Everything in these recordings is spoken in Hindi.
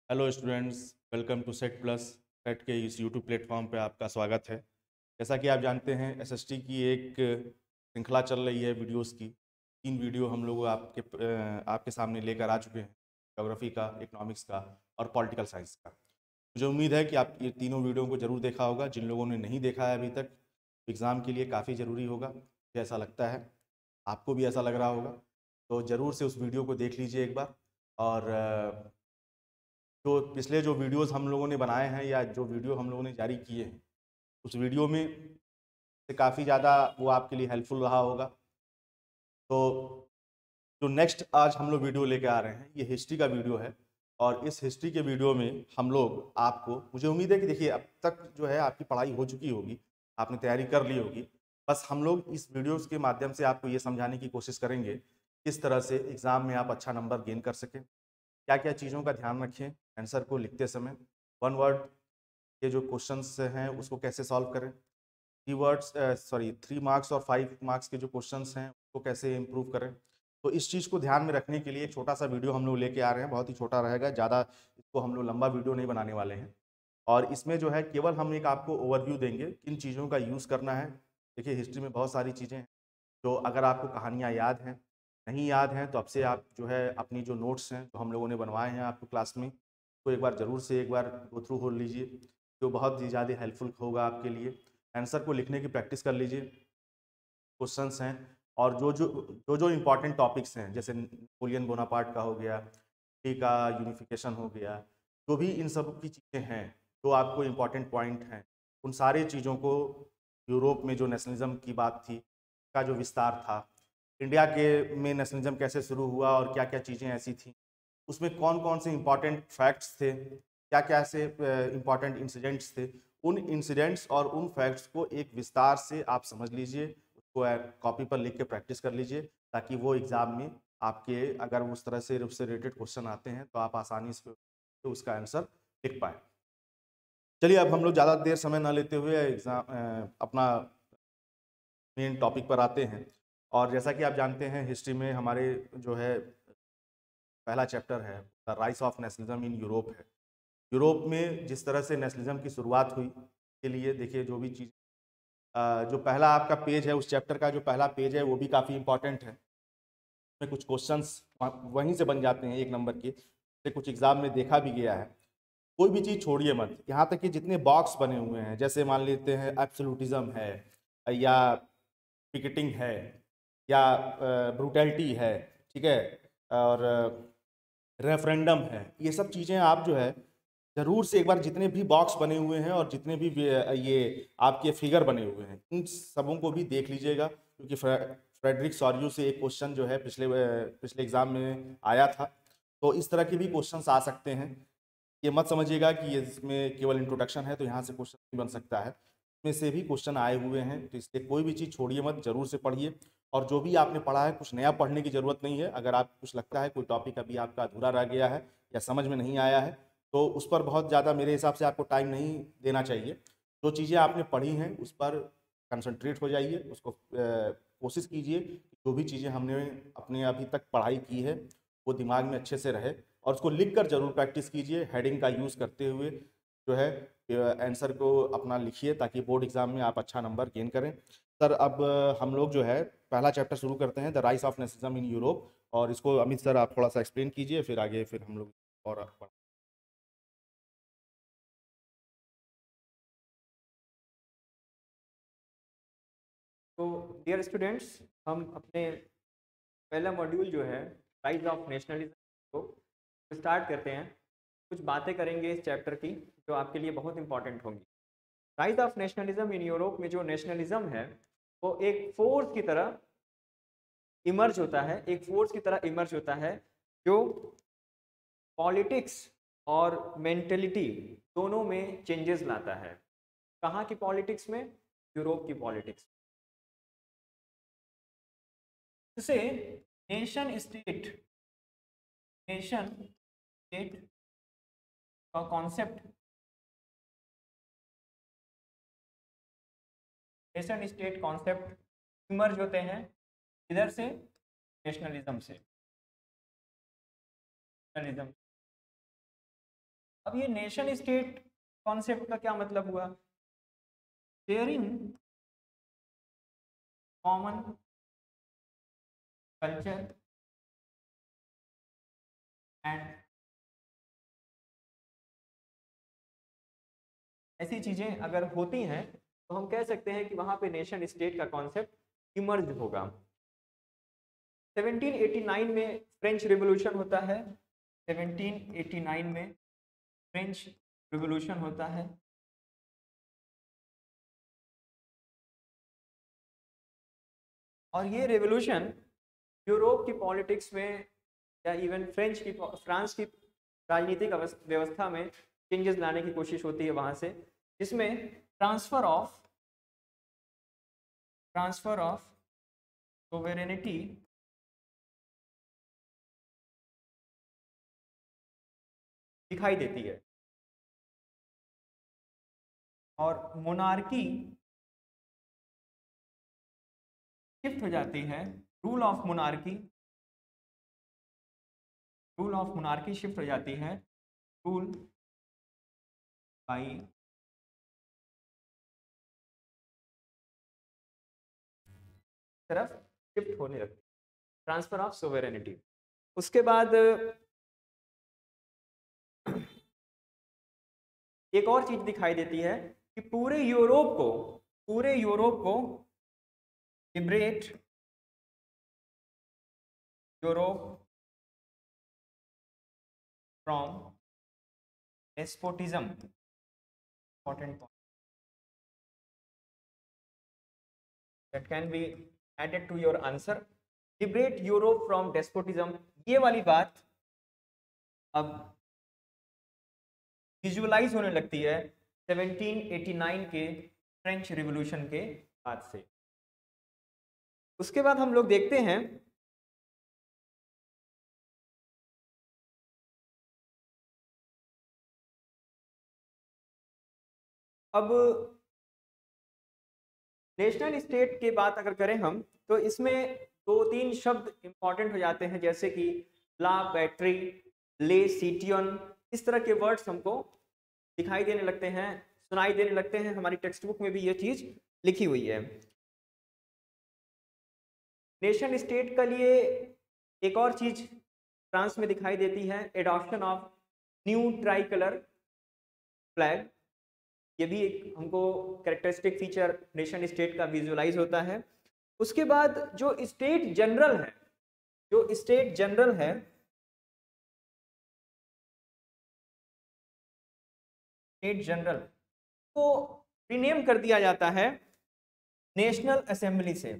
Hello students, welcome to set plus. Set के इस यूट्यूब प्लेटफॉर्म पे आपका स्वागत है। जैसा कि आप जानते हैं, एसएसटी की एक श्रृंखला चल रही है वीडियोस की। 3 वीडियो हम लोग आपके सामने लेकर आ चुके हैं, ज्योग्राफी का, इकोनॉमिक्स का और पॉलिटिकल साइंस का। मुझे उम्मीद है कि आप ये तीनों वीडियो को ज़रूर देखा होगा। जिन लोगों ने नहीं देखा है अभी तक, एग्ज़ाम के लिए काफ़ी ज़रूरी होगा, मुझे ऐसा लगता है, आपको भी ऐसा लग रहा होगा। तो ज़रूर से उस वीडियो को देख लीजिए एक बार। और जो पिछले जो वीडियोस हम लोगों ने बनाए हैं या जो वीडियो हम लोगों ने जारी किए हैं, उस वीडियो में से काफ़ी ज़्यादा वो आपके लिए हेल्पफुल रहा होगा। तो जो नेक्स्ट आज हम लोग वीडियो लेके आ रहे हैं, ये हिस्ट्री का वीडियो है। और इस हिस्ट्री के वीडियो में हम लोग आपको, मुझे उम्मीद है कि देखिए अब तक जो है आपकी पढ़ाई हो चुकी होगी, आपने तैयारी कर ली होगी। बस हम लोग इस वीडियोस के माध्यम से आपको ये समझाने की कोशिश करेंगे किस तरह से एग्ज़ाम में आप अच्छा नंबर गेन कर सकें, क्या क्या चीज़ों का ध्यान रखें आंसर को लिखते समय, वन वर्ड के जो क्वेश्चंस हैं उसको कैसे सॉल्व करें, 3 मार्क्स और 5 मार्क्स के जो क्वेश्चंस हैं उसको कैसे इम्प्रूव करें। तो इस चीज़ को ध्यान में रखने के लिए एक छोटा सा वीडियो हम लोग लेके आ रहे हैं, बहुत ही छोटा रहेगा, ज़्यादा इसको हम लोग लंबा वीडियो नहीं बनाने वाले हैं। और इसमें जो है केवल हम एक आपको ओवरव्यू देंगे किन चीज़ों का यूज़ करना है। देखिए हिस्ट्री में बहुत सारी चीज़ें हैं जो अगर आपको कहानियाँ याद हैं, नहीं याद हैं, तो अब से आप जो है अपनी जो नोट्स हैं जो हम लोगों ने बनवाए हैं आपको क्लास में, तो एक बार ज़रूर से एक बार गो थ्रू हो लीजिए, जो बहुत ही ज़्यादा हेल्पफुल होगा आपके लिए। आंसर को लिखने की प्रैक्टिस कर लीजिए, क्वेश्चंस हैं और जो इम्पोर्टेंट टॉपिक्स हैं, जैसे नेपोलियन बोनापार्ट का हो गया, टी का यूनिफिकेशन हो गया, जो भी इन सब की चीज़ें हैं, जो आपको इम्पोर्टेंट पॉइंट हैं, उन सारी चीज़ों को, यूरोप में जो नेशनलिज्म की बात थी का जो विस्तार था, इंडिया के में नेशनलिज्म कैसे शुरू हुआ और क्या क्या चीज़ें ऐसी थी, उसमें कौन कौन से इम्पॉर्टेंट फैक्ट्स थे, क्या क्या ऐसे इम्पॉर्टेंट इंसिडेंट्स थे, उन इंसिडेंट्स और उन फैक्ट्स को एक विस्तार से आप समझ लीजिए, उसको कॉपी पर लिख के प्रैक्टिस कर लीजिए, ताकि वो एग्ज़ाम में आपके अगर उस तरह से उससे रिलेटेड क्वेश्चन आते हैं तो आप आसानी से तो उसका आंसर लिख पाए। चलिए अब हम लोग ज़्यादा देर समय ना लेते हुए अपना मेन टॉपिक पर आते हैं। और जैसा कि आप जानते हैं, हिस्ट्री में हमारे जो है पहला चैप्टर है the rise of nationalism in Europe है। यूरोप में जिस तरह से नेशनलिज्म की शुरुआत हुई के लिए देखिए, जो भी चीज़ जो पहला आपका पेज है, उस चैप्टर का जो पहला पेज है वो भी काफ़ी इंपॉर्टेंट है। उसमें कुछ क्वेश्चंस वहीं से बन जाते हैं 1 नंबर के, से कुछ एग्जाम में देखा भी गया है। कोई भी चीज़ छोड़िए मत, यहाँ तक कि जितने बॉक्स बने हुए हैं, जैसे मान लेते हैं एब्सोल्यूटिज्म है, या पिकेटिंग है, या ब्रूटैलिटी है, ठीक है, और रेफरेंडम है, ये सब चीज़ें आप जो है ज़रूर से एक बार, जितने भी बॉक्स बने हुए हैं और जितने भी ये आपके फिगर बने हुए हैं, इन सबों को भी देख लीजिएगा, क्योंकि फ्रेडरिक सॉर्यू से एक क्वेश्चन जो है पिछले एग्जाम में आया था। तो इस तरह के भी क्वेश्चंस आ सकते हैं। ये मत समझिएगा कि ये इसमें केवल इंट्रोडक्शन है तो यहाँ से क्वेश्चन नहीं बन सकता है, इसमें से भी क्वेश्चन आए हुए हैं। तो इसलिए कोई भी चीज़ छोड़िए मत, जरूर से पढ़िए। और जो भी आपने पढ़ा है, कुछ नया पढ़ने की ज़रूरत नहीं है। अगर आप कुछ लगता है कोई टॉपिक अभी आपका अधूरा रह गया है या समझ में नहीं आया है, तो उस पर बहुत ज़्यादा मेरे हिसाब से आपको टाइम नहीं देना चाहिए। जो चीज़ें आपने पढ़ी हैं उस पर कंसंट्रेट हो जाइए, उसको कोशिश कीजिए कि जो भी चीज़ें हमने अपने अभी तक पढ़ाई की है वो दिमाग में अच्छे से रहे, और उसको लिख कर जरूर प्रैक्टिस कीजिए, हेडिंग का यूज़ करते हुए जो है आंसर को अपना लिखिए, ताकि बोर्ड एग्जाम में आप अच्छा नंबर गेन करें। सर अब हम लोग जो है पहला चैप्टर शुरू करते हैं, the rise of nationalism in Europe. और इसको अमित सर आप थोड़ा सा एक्सप्लेन कीजिए, फिर आगे फिर हम लोग और तो डियर स्टूडेंट्स, हम अपने पहला मॉड्यूल जो है राइज ऑफ नेशनलिज्म को स्टार्ट करते हैं। कुछ बातें करेंगे इस चैप्टर की जो आपके लिए बहुत इंपॉर्टेंट होंगी। Rise of nationalism in Europe में जो नेशनलिज्म है वो एक फोर्स की तरह इमर्ज होता है, एक फोर्स की तरह इमर्ज होता है जो पॉलिटिक्स और मेंटेलिटी दोनों में चेंजेस लाता है। कहाँ की पॉलिटिक्स में? यूरोप की पॉलिटिक्स। इससे नेशन स्टेट का concept, nation state concept emerge होते हैं इधर से, नेशनलिज्म से। नेशनलिज्म अब ये नेशन स्टेट कॉन्सेप्ट का क्या मतलब हुआ? शेयरिंग कॉमन कल्चर एंड ऐसी चीज़ें अगर होती हैं तो हम कह सकते हैं कि वहाँ पे नेशन स्टेट का कॉन्सेप्ट इमर्ज होगा। 1789 में फ्रेंच रिवॉल्यूशन होता है। 1789 में फ्रेंच रिवॉल्यूशन होता है। और ये रिवॉल्यूशन यूरोप की पॉलिटिक्स में या इवन फ्रांस की राजनीतिक व्यवस्था में चेंजेस लाने की कोशिश होती है वहाँ से, जिसमें ट्रांसफर ऑफ सोवेरेनिटी दिखाई देती है और मोनार्की शिफ्ट हो जाती है। रूल ऑफ मोनार्की शिफ्ट हो जाती है रूल बाई तरफ शिफ्ट होने लगती है, ट्रांसफर ऑफ सोवेरेनिटी। उसके बाद एक और चीज दिखाई देती है कि पूरे यूरोप को liberate Europe from despotism. Important point that can be added to your answer. Liberate Europe from despotism, ये वाली बात अब विजुअलाइज होने लगती है 1789 के फ्रेंच रिवॉल्यूशन के बाद से। उसके बाद हम लोग देखते हैं अब नेशनल स्टेट की बात अगर करें हम तो इसमें दो तीन शब्द इंपॉर्टेंट हो जाते हैं, जैसे कि ला बैटरी, ले सिटियन, इस तरह के वर्ड्स हमको दिखाई देने लगते हैं, सुनाई देने लगते हैं। हमारी टेक्स्ट बुक में भी ये चीज लिखी हुई है। नेशन स्टेट के लिए एक और चीज फ्रांस में दिखाई देती है, adoption of new tricolour flag. ये भी एक हमको कैरेक्टरिस्टिक फीचर नेशन स्टेट का विजुअलाइज होता है। उसके बाद जो स्टेट जनरल है स्टेट जनरल को रिनेम कर दिया जाता है नेशनल असेंबली से।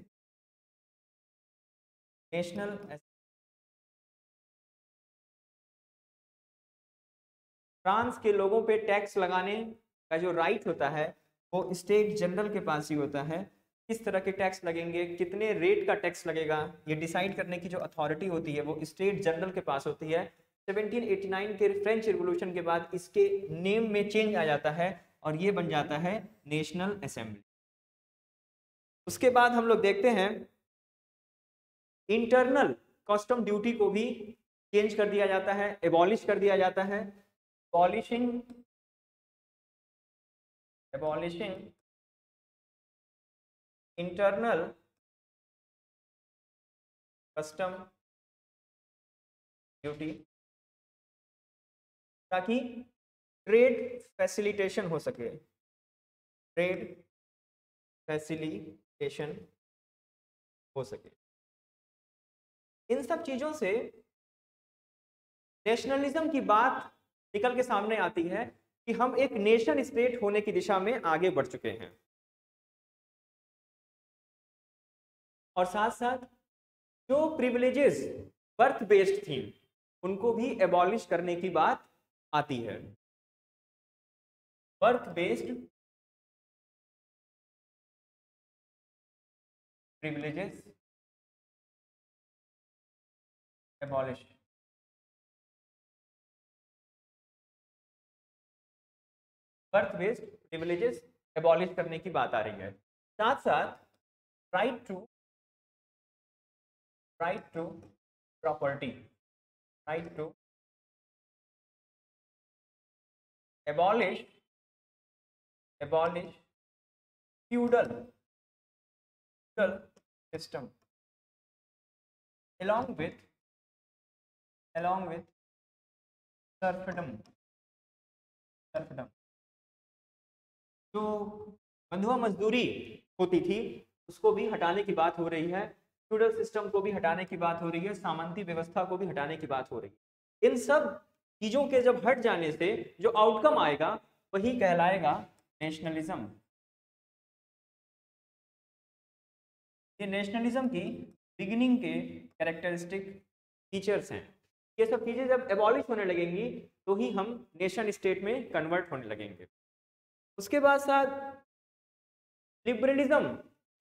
फ्रांस के लोगों पे टैक्स लगाने का जो राइट होता है वो स्टेट जनरल के पास ही होता है। किस तरह के टैक्स लगेंगे, कितने रेट का टैक्स लगेगा, ये डिसाइड करने की जो अथॉरिटी होती है वो स्टेट जनरल के पास होती है। 1789 के फ्रेंच रिवॉल्यूशन के बाद इसके नेम में चेंज आ जाता है और ये बन जाता है नेशनल असेंबली। उसके बाद हम लोग देखते हैं इंटरनल कस्टम ड्यूटी को भी चेंज कर दिया जाता है, एबॉलिश कर दिया जाता है। एबॉलिशिंग इंटरनल कस्टम ड्यूटी ताकि ट्रेड फैसिलिटेशन हो सके, इन सब चीजों से नेशनलिज्म की बात निकल के सामने आती है कि हम एक नेशन स्टेट होने की दिशा में आगे बढ़ चुके हैं। और साथ साथ जो प्रिविलेजेस बर्थ बेस्ड थी उनको भी एबॉलिश करने की बात आती है। Birth based privileges abolish. Birth based privileges abolish करने की बात आ रही है। साथ साथ right to property, right to abolish feudal system along with serfdom। जो बंधुआ मजदूरी होती थी उसको भी हटाने की बात हो रही है, फ्यूडल सिस्टम को भी हटाने की बात हो रही है, सामंती व्यवस्था को भी हटाने की बात हो रही है। इन सब चीजों के जब हट जाने से जो आउटकम आएगा वही कहलाएगा नेशनलिज्म। ये नेशनलिज्म की बिगिनिंग के कैरेक्टरिस्टिक फीचर्स हैं। ये सब चीजें जब एबॉलिश होने लगेंगी तो ही हम नेशन स्टेट में कन्वर्ट होने लगेंगे। उसके बाद साथ लिबरलिज्म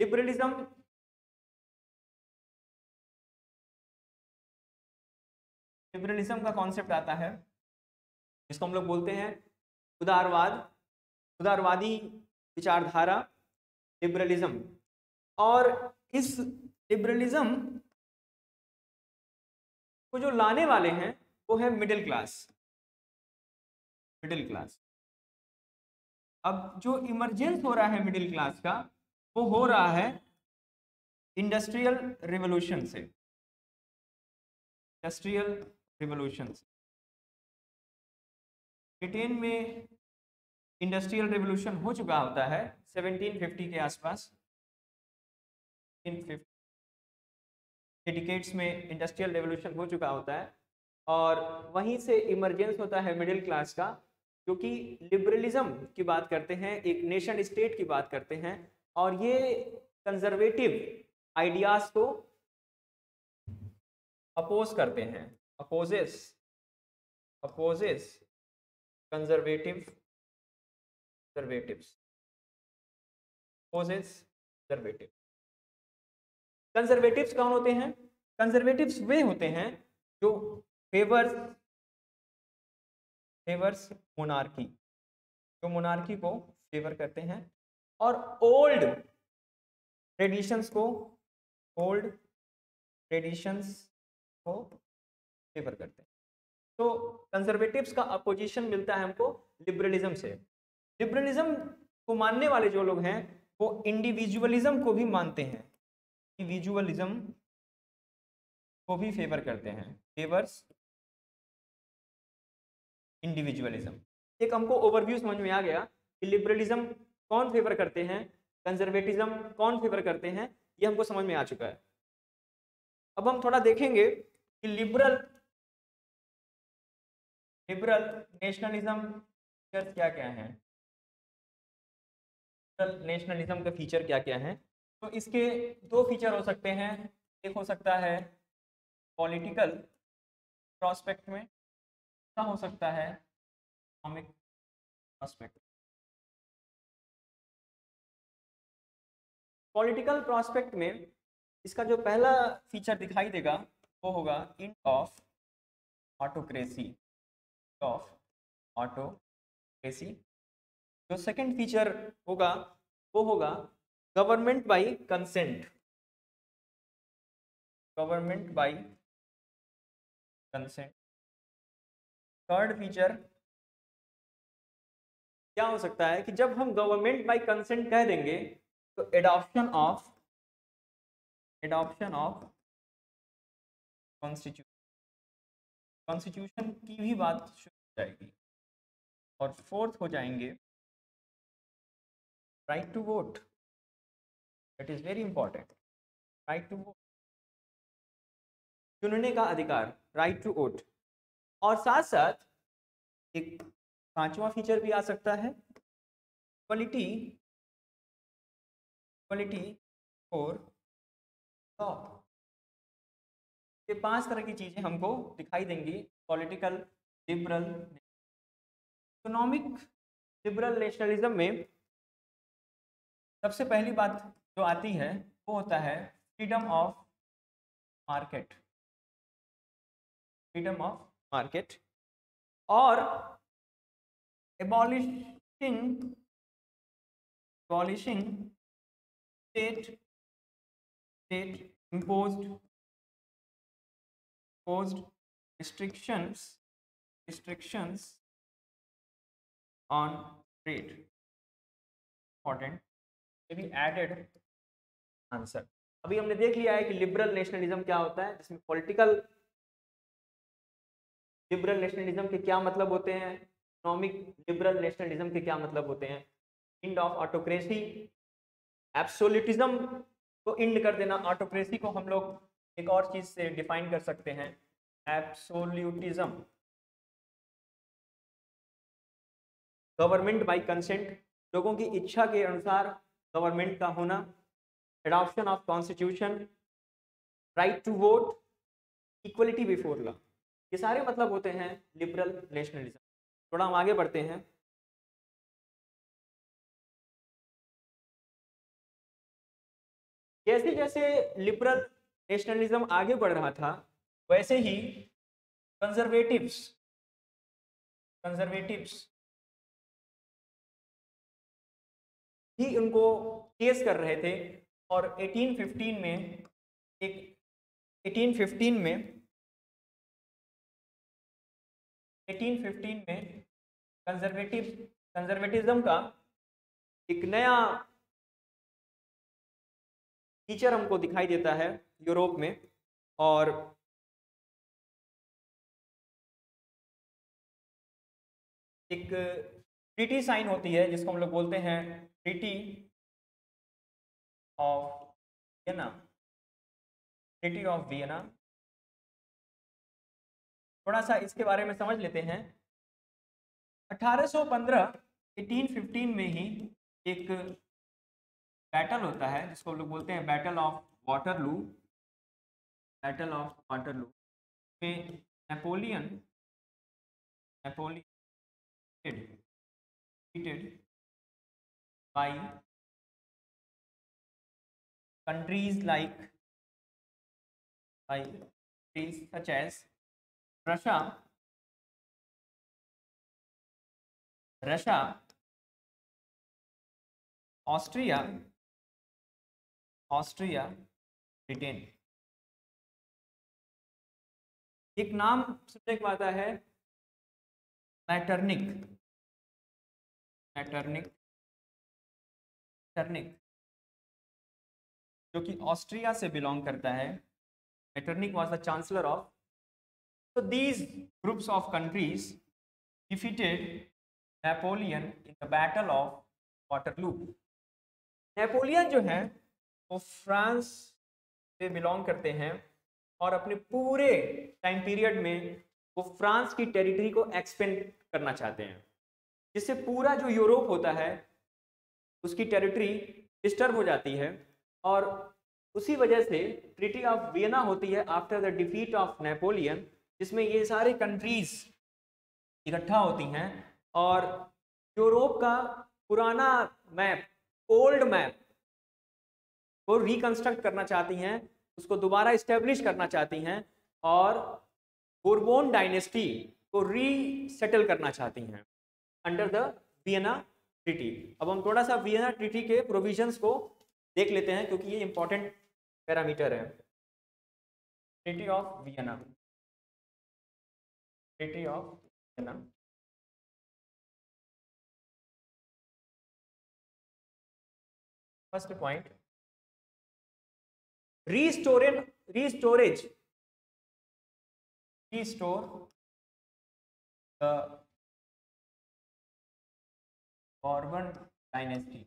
का कॉन्सेप्ट आता है, जिसको हम लोग बोलते हैं उदारवादी विचारधारा, लिबरलिज्म। और इस लिबरलिज्म को जो लाने वाले हैं वो है मिडिल क्लास। अब जो इमरजेंस हो रहा है मिडिल क्लास का वो हो रहा है इंडस्ट्रियल रिवॉल्यूशन से। ब्रिटेन में इंडस्ट्रियल रिवॉल्यूशन हो चुका होता है 1750 के आसपास। 1750 के डिकेड्स में इंडस्ट्रियल रिवॉल्यूशन हो चुका होता है और वहीं से इमरजेंस होता है मिडिल क्लास का, जो कि लिबरलिज्म की बात करते हैं, एक नेशन स्टेट की बात करते हैं और ये कंजर्वेटिव आइडियाज को अपोज करते हैं, अपोजेस कंजर्वेटिव्स कौन होते हैं? कंजर्वेटिव्स वे होते हैं जो फेवर्स मोनार्की, जो मोनार्की को फेवर करते हैं और ओल्ड ट्रेडिशंस को फेवर करते हैं। तो कंजर्वेटिव्स का अपोजिशन मिलता है हमको लिबरलिज्म से। लिबरलिज्म को मानने वाले जो लोग हैं वो इंडिविजुअलिज्म को भी मानते हैं, इंडिविजुअलिज्म को भी फेवर करते हैं, फेवर्स इंडिविजुअलिज्म। एक हमको ओवरव्यू समझ में आ गया कि लिबरलिज्म कौन फेवर करते हैं, कंजर्वेटिज्म कौन फेवर करते हैं, ये हमको समझ में आ चुका है। अब हम थोड़ा देखेंगे कि लिबरल नेशनलिज्म फीचर्स क्या क्या हैं, नेशनलिज्म के फीचर क्या क्या हैं। तो इसके दो फीचर हो सकते हैं, एक हो सकता है पॉलिटिकल प्रोस्पेक्ट में, दूसरा हो सकता है इकोनॉमिक प्रोस्पेक्ट। पॉलिटिकल प्रोस्पेक्ट में इसका जो पहला फीचर दिखाई देगा वो होगा एंड ऑफ ऑटोक्रेसी। जो सेकंड फीचर होगा वो होगा government by consent. Third feature क्या हो सकता है कि जब हम गवर्नमेंट बाय कंसेंट कह देंगे तो एडॉप्शन ऑफ कॉन्स्टिट्यूशन की भी बात शुरू हो जाएगी। और फोर्थ हो जाएंगे right to vote. It is very important, right to vote, चुनने का अधिकार, राइट टू वोट। और साथ साथ एक पांचवा फीचर भी आ सकता है इक्वलिटी फॉर लॉ। ये पांच तरह की चीजें हमको दिखाई देंगी political liberal. Economic liberal nationalism में सबसे पहली बात जो आती है वो होता है फ्रीडम ऑफ मार्केट और abolishing state imposed restrictions on trade important be added answer. अभी हमने देख लिया है कि लिबरल नेशनलिज्म क्या होता है, जिसमें पॉलिटिकल लिबरल नेशनलिज्म के क्या मतलब होते हैं, इकोनॉमिक लिबरल नेशनलिज्म के क्या मतलब होते हैं, एंड ऑफ ऑटोक्रेसी, एब्सोल्यूटिज्म को इंड कर देना। ऑटोक्रेसी को हम लोग एक और चीज से डिफाइन कर सकते हैं, एब्सोल्यूटिज्म, गवर्नमेंट बाय कंसेंट, लोगों की इच्छा के अनुसार गवर्नमेंट का होना, adoption of constitution, right to vote, equality before law, ये सारे मतलब होते हैं लिबरल नेशनलिज्म। थोड़ा हम आगे बढ़ते हैं। जैसे जैसे लिबरल नेशनलिज्म आगे बढ़ रहा था, वैसे ही कंजर्वेटिव्स कंजर्वेटिव्स भी उनको केस कर रहे थे। और 1815 में एक 1815 में 1815 में कंजर्वेटिज्म का एक नया फीचर हमको दिखाई देता है यूरोप में। और एक ट्रीटी साइन होती है जिसको हम लोग बोलते हैं treaty of Vienna, treaty of Vienna. थोड़ा सा इसके बारे में समझ लेते हैं। 1815 1815 में ही एक बैटल होता है जिसको हम लोग बोलते हैं battle of Waterloo, battle of Waterloo में Napoleon defeated by countries such as Russia, Austria, Britain. एक नाम सुनने को आता है मैटरनिक, जो कि ऑस्ट्रिया से बिलोंग करता है। Metternich was the chancellor of, so these groups of countries defeated Napoleon in the battle of Waterloo। Napoleon जो है वो फ्रांस से बिलोंग करते हैं और अपने पूरे टाइम पीरियड में वो फ्रांस की टेरिटरी को एक्सपेंड करना चाहते हैं, जिससे पूरा जो यूरोप होता है उसकी टेरिटरी डिस्टर्ब हो जाती है। और उसी वजह से ट्रीटी ऑफ वियना होती है after the defeat of Napoleon, जिसमें ये सारे कंट्रीज इकट्ठा होती हैं और यूरोप का पुराना मैप, ओल्ड मैप को रिकंस्ट्रक्ट करना चाहती हैं, उसको दोबारा इस्टेब्लिश करना चाहती हैं और बोर्बोन डायनेस्टी को रीसेटल करना चाहती हैं अंडर द वियना ट्रीटी। अब हम थोड़ा सा वियना ट्रीटी के प्रोविजंस को देख लेते हैं क्योंकि ये इंपॉर्टेंट पैरामीटर है। Treaty of Vienna, treaty of Vienna. First point, restore the Bourbon dynasty।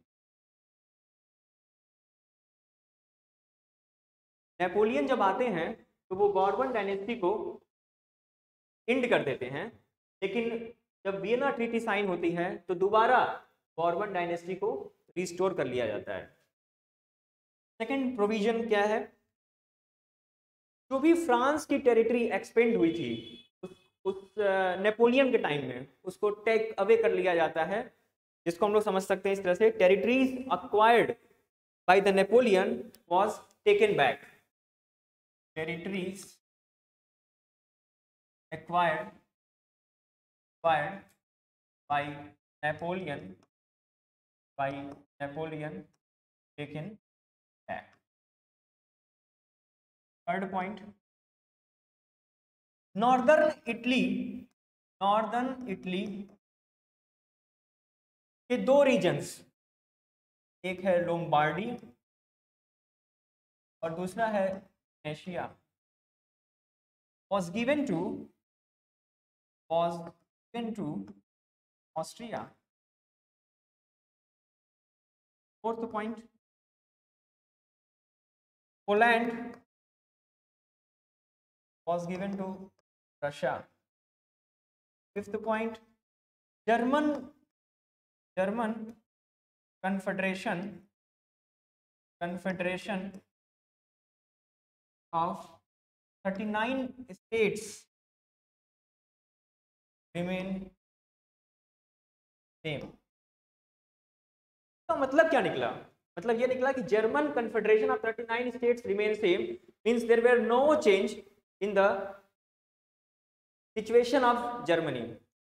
Napoleon जब आते हैं तो वो बॉर्बन डायनेस्टी को इंड कर देते हैं, लेकिन जब वियना ट्रीटी साइन होती है तो दोबारा बॉर्बन डायनेस्टी को रिस्टोर कर लिया जाता है। सेकंड प्रोविजन क्या है, जो भी फ्रांस की टेरिटरी एक्सपेंड हुई थी उस नेपोलियन के टाइम में उसको टेक अवे कर लिया जाता है, जिसको हम लोग समझ सकते हैं इस तरह से, territories acquired by the Napoleon was taken back. टेरिटरीज acquired by Napoleon taken back। Third point, northern Italy के दो रीजन्स, एक है लोम्बार्डी और दूसरा है Asia, was given to Austria. Fourth point, Poland was given to Russia. Fifth point, German Confederation of 39 states remain same. तो मतलब क्या निकला? मतलब ये निकला कि German confederation of 39 states remain same, means there were no change in the situation of Germany.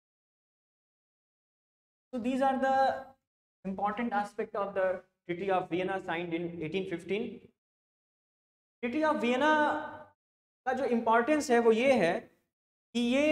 So these are the important aspect of the Treaty of Vienna signed in 1815. Treaty of Vienna का जो इम्पोर्टेंस है वो ये है कि ये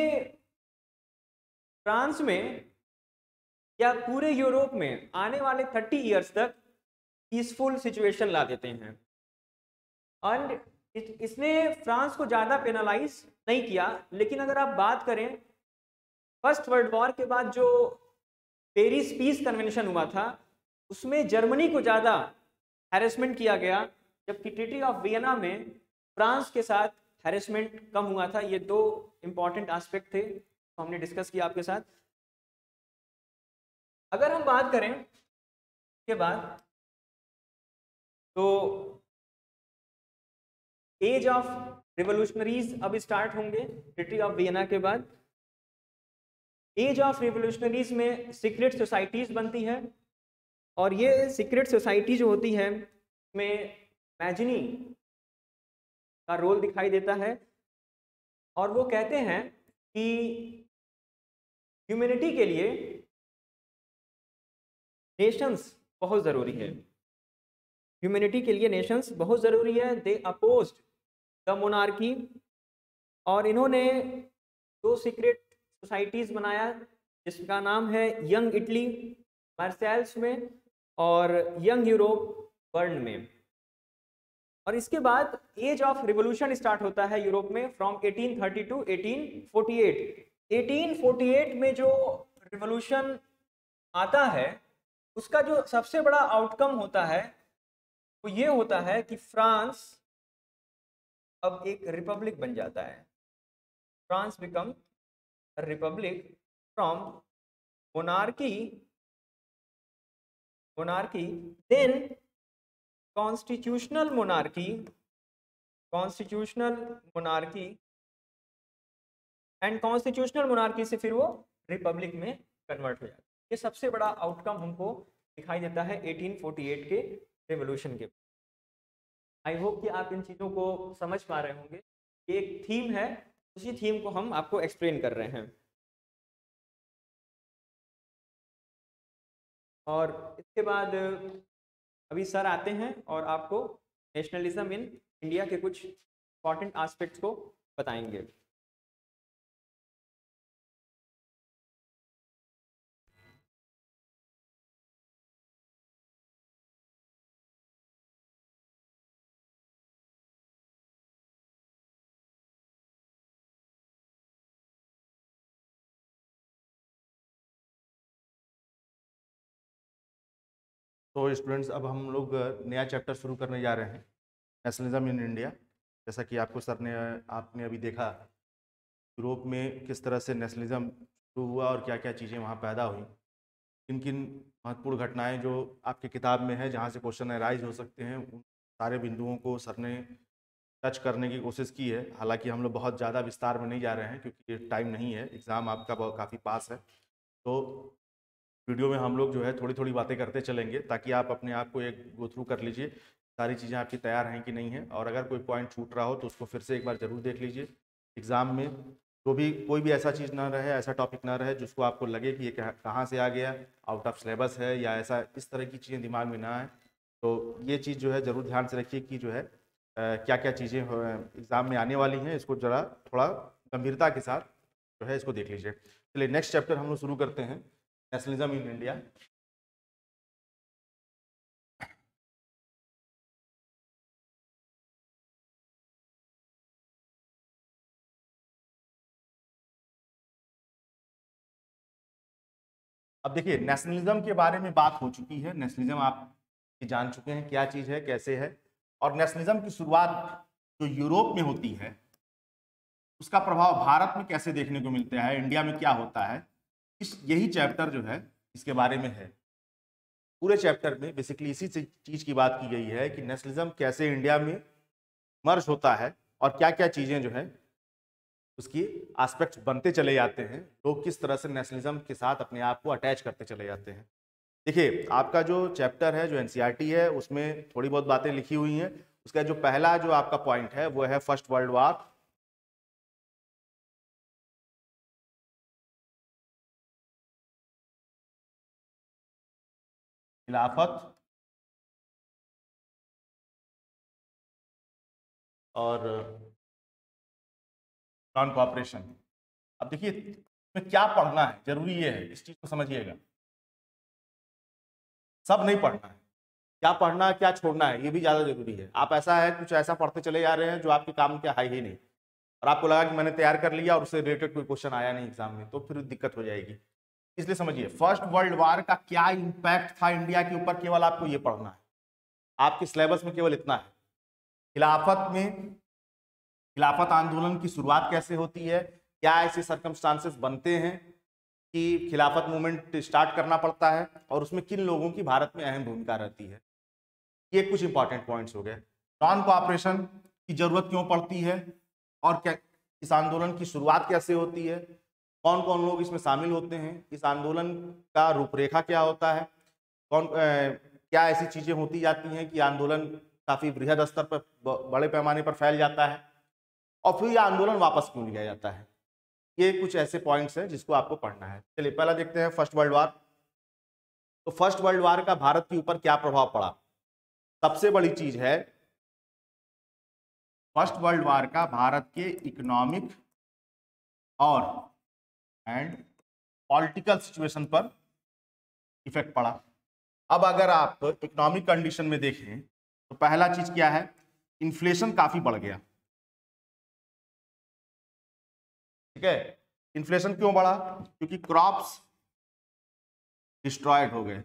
फ्रांस में या पूरे यूरोप में आने वाले 30 इयर्स तक पीसफुल सिचुएशन ला देते हैं. और इसने फ्रांस को ज़्यादा पेनलाइज नहीं किया, लेकिन अगर आप बात करें फर्स्ट वर्ल्ड वॉर के बाद जो पेरिस पीस कन्वेंशन हुआ था उसमें जर्मनी को ज़्यादा हैरेसमेंट किया गया, जबकि ट्रीटी ऑफ वियना में फ्रांस के साथ हैरेसमेंट कम हुआ था. ये दो इम्पॉर्टेंट एस्पेक्ट थे तो हमने डिस्कस किया आपके साथ. अगर हम बात करें के बाद तो एज ऑफ रिवोल्यूशनरीज अब स्टार्ट होंगे ट्रीटी ऑफ वियना के बाद. एज ऑफ रिवोल्यूशनरीज में सीक्रेट सोसाइटीज बनती है और ये सीक्रेट सोसाइटी जो होती है में मैजनी का रोल दिखाई देता है और वो कहते हैं कि ह्यूमैनिटी के लिए नेशंस बहुत ज़रूरी है. ह्यूमैनिटी के लिए नेशंस बहुत ज़रूरी है. दे अपोज्ड द मोनार्की और इन्होंने दो सीक्रेट सोसाइटीज़ बनाया जिसका नाम है यंग इटली मार्सेल्स में और यंग यूरोप बर्न में. और इसके बाद एज ऑफ रिवोल्यूशन स्टार्ट होता है यूरोप में फ्रॉम 1830 टू 1848. 1848 में जो रिवोल्यूशन आता है उसका जो सबसे बड़ा आउटकम होता है वो ये होता है कि फ्रांस अब एक रिपब्लिक बन जाता है. France become republic from monarchy then constitutional monarchy and constitutional monarchy से फिर वो रिपब्लिक में कन्वर्ट हो जाता है. ये सबसे बड़ा आउटकम हमको दिखाई देता है 1848 के रेवोल्यूशन के. आई होप कि आप इन चीज़ों को समझ पा रहे होंगे. ये एक थीम है, उसी थीम को हम आपको एक्सप्लेन कर रहे हैं. और इसके बाद अभी सर आते हैं और आपको नेशनलिज्म इन इंडिया के कुछ इंपॉर्टेंट एस्पेक्ट्स को बताएंगे. तो स्टूडेंट्स अब हम लोग नया चैप्टर शुरू करने जा रहे हैं, नेशनलिज्म इन इंडिया. जैसा कि आपने अभी देखा यूरोप में किस तरह से नेशनलिज्म शुरू हुआ और क्या क्या चीज़ें वहाँ पैदा हुई, किन किन महत्वपूर्ण घटनाएं जो आपकी किताब में है जहाँ से क्वेश्चन अराइज हो सकते हैं, उन सारे बिंदुओं को सर ने टच करने की कोशिश की है. हालांकि हम लोग बहुत ज़्यादा विस्तार में नहीं जा रहे हैं क्योंकि टाइम नहीं है, एग्ज़ाम आपका काफ़ी पास है. तो वीडियो में हम लोग जो है थोड़ी थोड़ी बातें करते चलेंगे ताकि आप अपने आप को एक गो थ्रू कर लीजिए, सारी चीज़ें आपकी तैयार हैं कि नहीं है. और अगर कोई पॉइंट छूट रहा हो तो उसको फिर से एक बार ज़रूर देख लीजिए. एग्ज़ाम में तो भी कोई भी ऐसा चीज़ ना रहे, ऐसा टॉपिक ना रहे जिसको आपको लगे कि ये कहाँ से आ गया, आउट ऑफ सिलेबस है या ऐसा इस तरह की चीज़ें दिमाग में ना आए. तो ये चीज़ जो है ज़रूर ध्यान से रखिए कि जो है क्या क्या चीज़ें एग्ज़ाम में आने वाली हैं, इसको ज़रा थोड़ा गंभीरता के साथ जो है इसको देख लीजिए. चलिए नेक्स्ट चैप्टर हम लोग शुरू करते हैं, नेशनलिज्म इन इंडिया. अब देखिए नेशनलिज्म के बारे में बात हो चुकी है। नेशनलिज्म आप जान चुके हैं क्या चीज है, कैसे है, और नेशनलिज्म की शुरुआत जो यूरोप में होती है उसका प्रभाव भारत में कैसे देखने को मिलता है, इंडिया में क्या होता है, यही चैप्टर जो है इसके बारे में है। पूरे चैप्टर में बेसिकली इसी चीज की बात की गई है कि नेशनलिज्म कैसे इंडिया में मर्ज होता है और क्या क्या चीजें जो है उसकी एस्पेक्ट्स बनते चले जाते हैं, लोग किस तरह से नेशनलिज्म के साथ अपने आप को अटैच करते चले जाते हैं। देखिए आपका जो चैप्टर है, जो एनसीईआरटी है, उसमें थोड़ी बहुत बातें लिखी हुई हैं। उसका जो पहला जो आपका पॉइंट है वो है फर्स्ट वर्ल्ड वॉर। खिलाफत और नॉन कोऑपरेशन। अब देखिए इसमें क्या पढ़ना है, जरूरी ये है, इस चीज को समझिएगा। सब नहीं पढ़ना है, क्या पढ़ना है क्या छोड़ना है ये भी ज्यादा जरूरी है। आप ऐसा है कुछ ऐसा पढ़ते चले जा रहे हैं जो आपके काम के है ही नहीं, और आपको लगा कि मैंने तैयार कर लिया और उससे रिलेटेड कोई क्वेश्चन आया नहीं एग्जाम में, तो फिर दिक्कत हो जाएगी। इसलिए समझिए फर्स्ट वर्ल्ड वॉर का क्या इंपैक्ट था इंडिया के ऊपर, केवल आपको ये पढ़ना है। आपके सिलेबस में केवल इतना है। खिलाफत आंदोलन की शुरुआत कैसे होती है, क्या ऐसे सर्कमस्टांसेस बनते हैं कि खिलाफत मूवमेंट स्टार्ट करना पड़ता है, और उसमें किन लोगों की भारत में अहम भूमिका रहती है। ये कुछ इंपॉर्टेंट पॉइंट्स हो गए। नॉन कोऑपरेशन की जरूरत क्यों पड़ती है, और क्या इस आंदोलन की शुरुआत कैसे होती है, कौन कौन लोग इसमें शामिल होते हैं, इस आंदोलन का रूपरेखा क्या होता है, क्या ऐसी चीजें होती जाती हैं कि आंदोलन काफी बृहद स्तर पर बड़े पैमाने पर फैल जाता है, और फिर यह आंदोलन वापस क्यों लिया जाता है। ये कुछ ऐसे पॉइंट्स हैं जिसको आपको पढ़ना है। चलिए पहला देखते हैं फर्स्ट वर्ल्ड वॉर। तो फर्स्ट वर्ल्ड वॉर का भारत के ऊपर क्या प्रभाव पड़ा। सबसे बड़ी चीज है फर्स्ट वर्ल्ड वॉर का भारत के इकोनॉमिक और पॉलिटिकल सिचुएशन पर इफेक्ट पड़ा। अब अगर आप इकोनॉमिक कंडीशन में देखें तो पहला चीज क्या है, इन्फ्लेशन काफी बढ़ गया। ठीक है, इन्फ्लेशन क्यों बढ़ा, क्योंकि क्रॉप्स डिस्ट्रॉयड हो गए।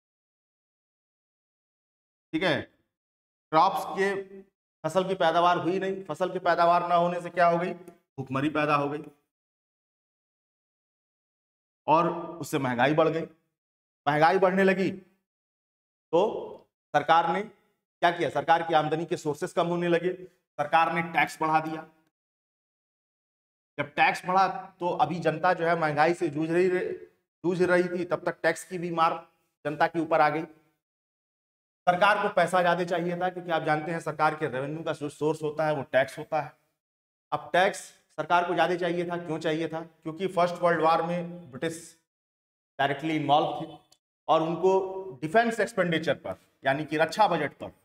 ठीक है, क्रॉप्स के फसल की पैदावार हुई नहीं, फसल की पैदावार ना होने से क्या हो गई, भूखमरी पैदा हो गई, और उससे महंगाई बढ़ गई। महंगाई बढ़ने लगी तो सरकार ने क्या किया, सरकार की आमदनी के सोर्सेस कम होने लगे, सरकार ने टैक्स बढ़ा दिया। जब टैक्स बढ़ा तो अभी जनता जो है महंगाई से जूझ रही थी, तब तक टैक्स की भी मार जनता के ऊपर आ गई। सरकार को पैसा ज्यादा चाहिए था, क्योंकि आप जानते हैं सरकार के रेवेन्यू का जो सोर्स होता है वो टैक्स होता है। अब टैक्स सरकार को ज्यादा चाहिए था, क्यों चाहिए था, क्योंकि फर्स्ट वर्ल्ड वॉर में ब्रिटिश डायरेक्टली इन्वॉल्व थी, और उनको डिफेंस एक्सपेंडिचर पर, यानी कि रक्षा बजट पर,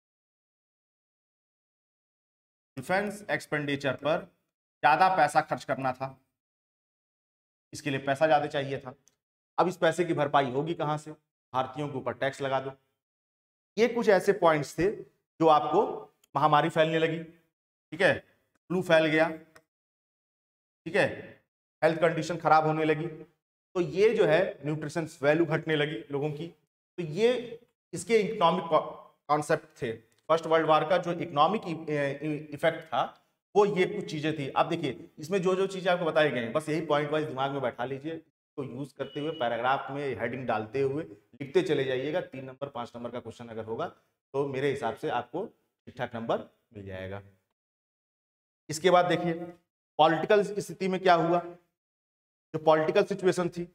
डिफेंस एक्सपेंडिचर पर ज्यादा पैसा खर्च करना था। इसके लिए पैसा ज्यादा चाहिए था। अब इस पैसे की भरपाई होगी कहां से, भारतीयों के ऊपर टैक्स लगा दो। ये कुछ ऐसे पॉइंट्स थे जो आपको, महामारी फैलने लगी, ठीक है, फ्लू फैल गया, ठीक है, हेल्थ कंडीशन खराब होने लगी, तो ये जो है न्यूट्रिशन वैल्यू घटने लगी लोगों की। तो ये इसके इकोनॉमिक कॉन्सेप्ट थे। फर्स्ट वर्ल्ड वॉर का जो इकोनॉमिक इफेक्ट था वो ये कुछ चीजें थी। अब देखिए इसमें जो जो चीजें आपको बताई गई बस यही पॉइंट वाइज दिमाग में बैठा लीजिए, इसको यूज करते हुए पैराग्राफ में हेडिंग डालते हुए लिखते चले जाइएगा। 3 नंबर 5 नंबर का क्वेश्चन अगर होगा तो मेरे हिसाब से आपको ठीक ठाक नंबर मिल जाएगा। इसके बाद देखिए पॉलिटिकल स्थिति में क्या हुआ, जो पॉलिटिकल सिचुएशन थी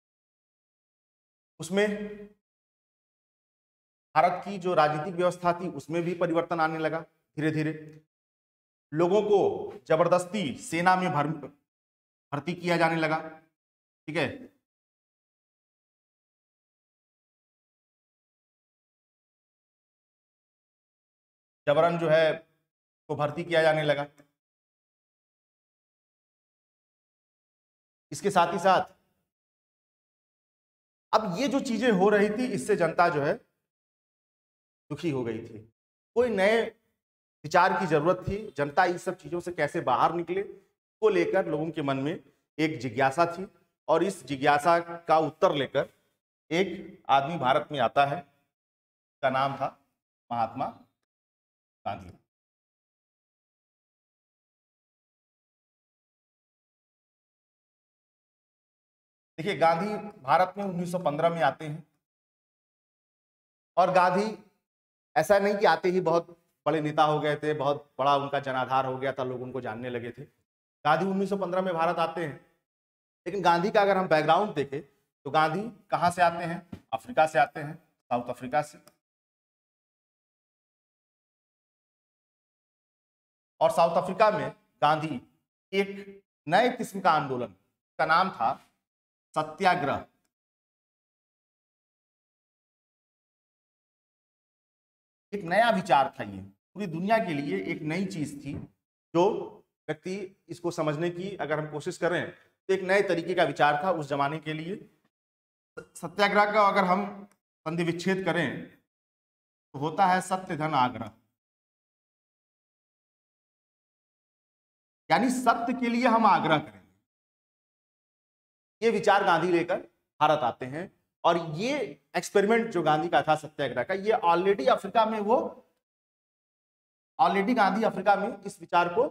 उसमें भारत की जो राजनीतिक व्यवस्था थी उसमें भी परिवर्तन आने लगा। धीरे धीरे लोगों को जबरदस्ती सेना में भर्ती किया जाने लगा, ठीक है। जबरन जो है तो भर्ती किया जाने लगा। इसके साथ ही साथ अब ये जो चीजें हो रही थी इससे जनता जो है दुखी हो गई थी। कोई नए विचार की जरूरत थी। जनता इस सब चीजों से कैसे बाहर निकले को लेकर लोगों के मन में एक जिज्ञासा थी, और इस जिज्ञासा का उत्तर लेकर एक आदमी भारत में आता है, उसका नाम था महात्मा गांधी। देखिए, गांधी भारत में 1915 में आते हैं और गांधी ऐसा नहीं कि आते ही बहुत बड़े नेता हो गए थे, बहुत बड़ा उनका जनाधार हो गया था, लोग उनको जानने लगे थे। गांधी 1915 में भारत आते हैं, लेकिन गांधी का अगर हम बैकग्राउंड देखें तो गांधी कहां से आते हैं? अफ्रीका से आते हैं, साउथ अफ्रीका से। और साउथ अफ्रीका में गांधी एक नए किस्म का आंदोलन, का नाम था सत्याग्रह। एक नया विचार था, ये पूरी दुनिया के लिए एक नई चीज थी, जो व्यक्ति इसको समझने की अगर हम कोशिश करें तो एक नए तरीके का विचार था उस जमाने के लिए। सत्याग्रह का अगर हम संधि विच्छेद करें तो होता है सत्य धन आग्रह, यानी सत्य के लिए हम आग्रह करेंगे। ये विचार गांधी लेकर भारत आते हैं और ये एक्सपेरिमेंट जो गांधी का था सत्याग्रह का, ये ऑलरेडी अफ्रीका में ऑलरेडी गांधी अफ्रीका में इस विचार को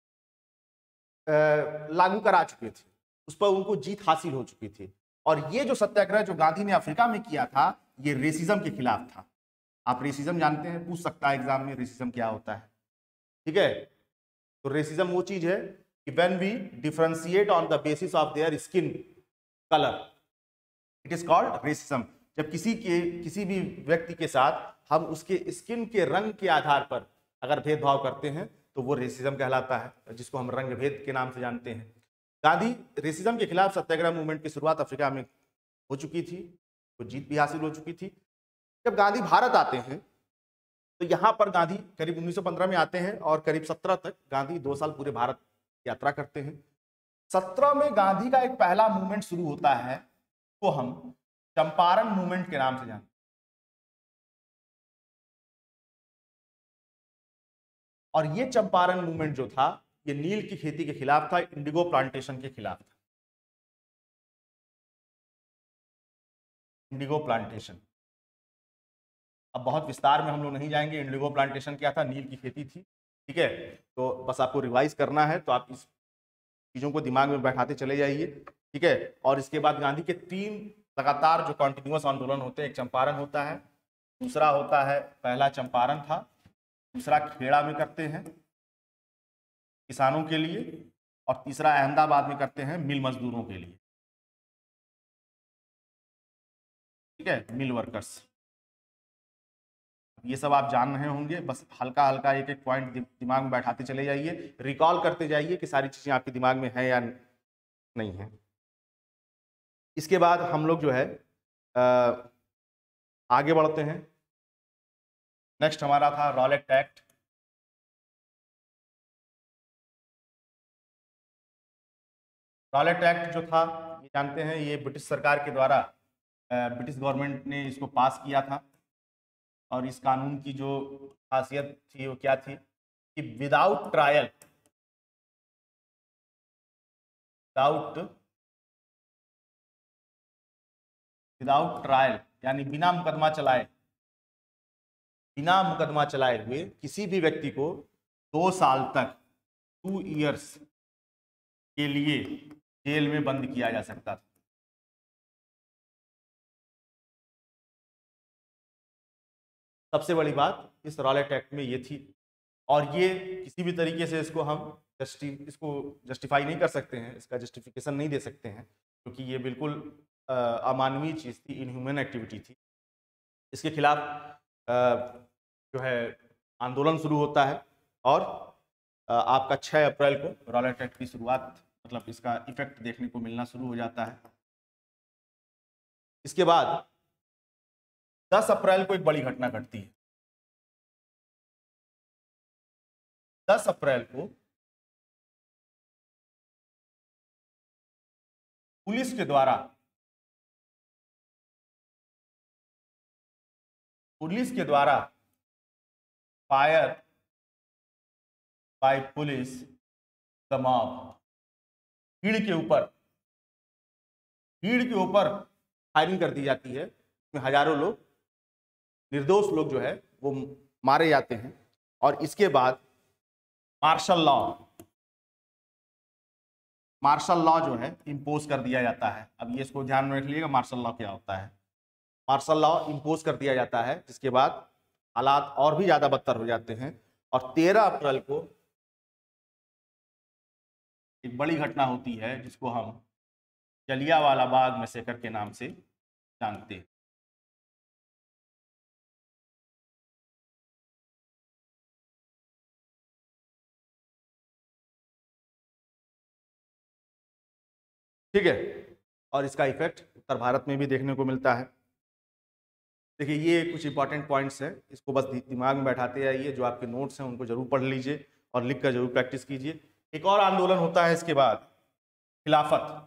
लागू करा चुके थे, उस पर उनको जीत हासिल हो चुकी थी। और ये जो सत्याग्रह जो गांधी ने अफ्रीका में किया था, ये रेसिज्म के खिलाफ था। आप रेसिज्म जानते हैं, पूछ सकता है एग्जाम में रेसिज्म क्या होता है, ठीक है? तो रेसिज्म वो चीज है कि when we differentiate on the basis of their skin colour, it is called racism. जब किसी भी व्यक्ति के साथ हम उसके स्किन के रंग के आधार पर अगर भेदभाव करते हैं तो वो रेसिज्म कहलाता है, जिसको हम रंग भेद के नाम से जानते हैं। गांधी रेसिज्म के खिलाफ सत्याग्रह मूवमेंट की शुरुआत अफ्रीका में हो चुकी थी, तो जीत भी हासिल हो चुकी थी। जब गांधी भारत आते हैं तो यहाँ पर गांधी करीब 1915 में आते हैं और करीब 17 तक गांधी 2 साल पूरे भारत यात्रा करते हैं। 17 में गांधी का एक पहला मूवमेंट शुरू होता है, को हम चंपारण मूवमेंट के नाम से जानते हैं। और ये चंपारण मूवमेंट जो था, ये नील की खेती के खिलाफ था, इंडिगो प्लांटेशन के खिलाफ था। इंडिगो प्लांटेशन, अब बहुत विस्तार में हम लोग नहीं जाएंगे। इंडिगो प्लांटेशन क्या था? नील की खेती थी, ठीक है? तो बस आपको रिवाइज करना है, तो आप इस चीजों को दिमाग में बैठाते चले जाइए, ठीक है? और इसके बाद गांधी के 3 लगातार जो कॉन्टिन्यूअस आंदोलन होते हैं, एक चंपारण होता है, दूसरा होता है, पहला चंपारण था, दूसरा खेड़ा में करते हैं किसानों के लिए, और तीसरा अहमदाबाद में करते हैं मिल मजदूरों के लिए, ठीक है? Mill workers. ये सब आप जान रहे होंगे, बस हल्का हल्का एक एक पॉइंट दिमाग में बैठाते चले जाइए, रिकॉल करते जाइए कि सारी चीजें आपके दिमाग में है या नहीं है। इसके बाद हम लोग जो है आगे बढ़ते हैं। नेक्स्ट हमारा था रॉलेट एक्ट। रॉलेट एक्ट जो था, ये जानते हैं, ये ब्रिटिश सरकार के द्वारा ब्रिटिश गवर्नमेंट ने इसको पास किया था। और इस कानून की जो खासियत थी वो क्या थी कि विदाउट ट्रायल, यानी बिना मुकदमा चलाए हुए किसी भी व्यक्ति को 2 साल तक 2 इयर्स के लिए जेल में बंद किया जा सकता था। सबसे बड़ी बात इस रॉलेट एक्ट में ये थी, और ये किसी भी तरीके से इसको हम जस्टिफाई नहीं कर सकते हैं, इसका जस्टिफिकेशन नहीं दे सकते हैं, क्योंकि ये बिल्कुल अमानवीय चीज़ थी, इनह्यूमन एक्टिविटी थी। इसके खिलाफ जो है आंदोलन शुरू होता है, और आपका 6 अप्रैल को रॉलेट एक्ट की शुरुआत, मतलब इसका इफेक्ट देखने को मिलना शुरू हो जाता है। इसके बाद 10 अप्रैल को एक बड़ी घटना घटती है। 10 अप्रैल को पुलिस के द्वारा fire by police the mob, भीड़ के ऊपर फायरिंग कर दी जाती है, इसमें हजारों लोग, निर्दोष लोग जो है वो मारे जाते हैं। और इसके बाद मार्शल लॉ जो है इम्पोज कर दिया जाता है। अब ये इसको ध्यान में रख लीजिएगा, मार्शल लॉ क्या होता है। मार्शल लॉ इम्पोज कर दिया जाता है, जिसके बाद हालात और भी ज्यादा बदतर हो जाते हैं। और 13 अप्रैल को एक बड़ी घटना होती है जिसको हम जलियांवाला बाग मैसेकर के नाम से जानते हैं। ठीक है, और इसका इफेक्ट उत्तर भारत में भी देखने को मिलता है। देखिए ये कुछ इंपॉर्टेंट पॉइंट्स हैं, इसको बस दिमाग में बैठाते जाइए, जो आपके नोट्स हैं उनको जरूर पढ़ लीजिए और लिख कर जरूर प्रैक्टिस कीजिए। एक और आंदोलन होता है इसके बाद, खिलाफत।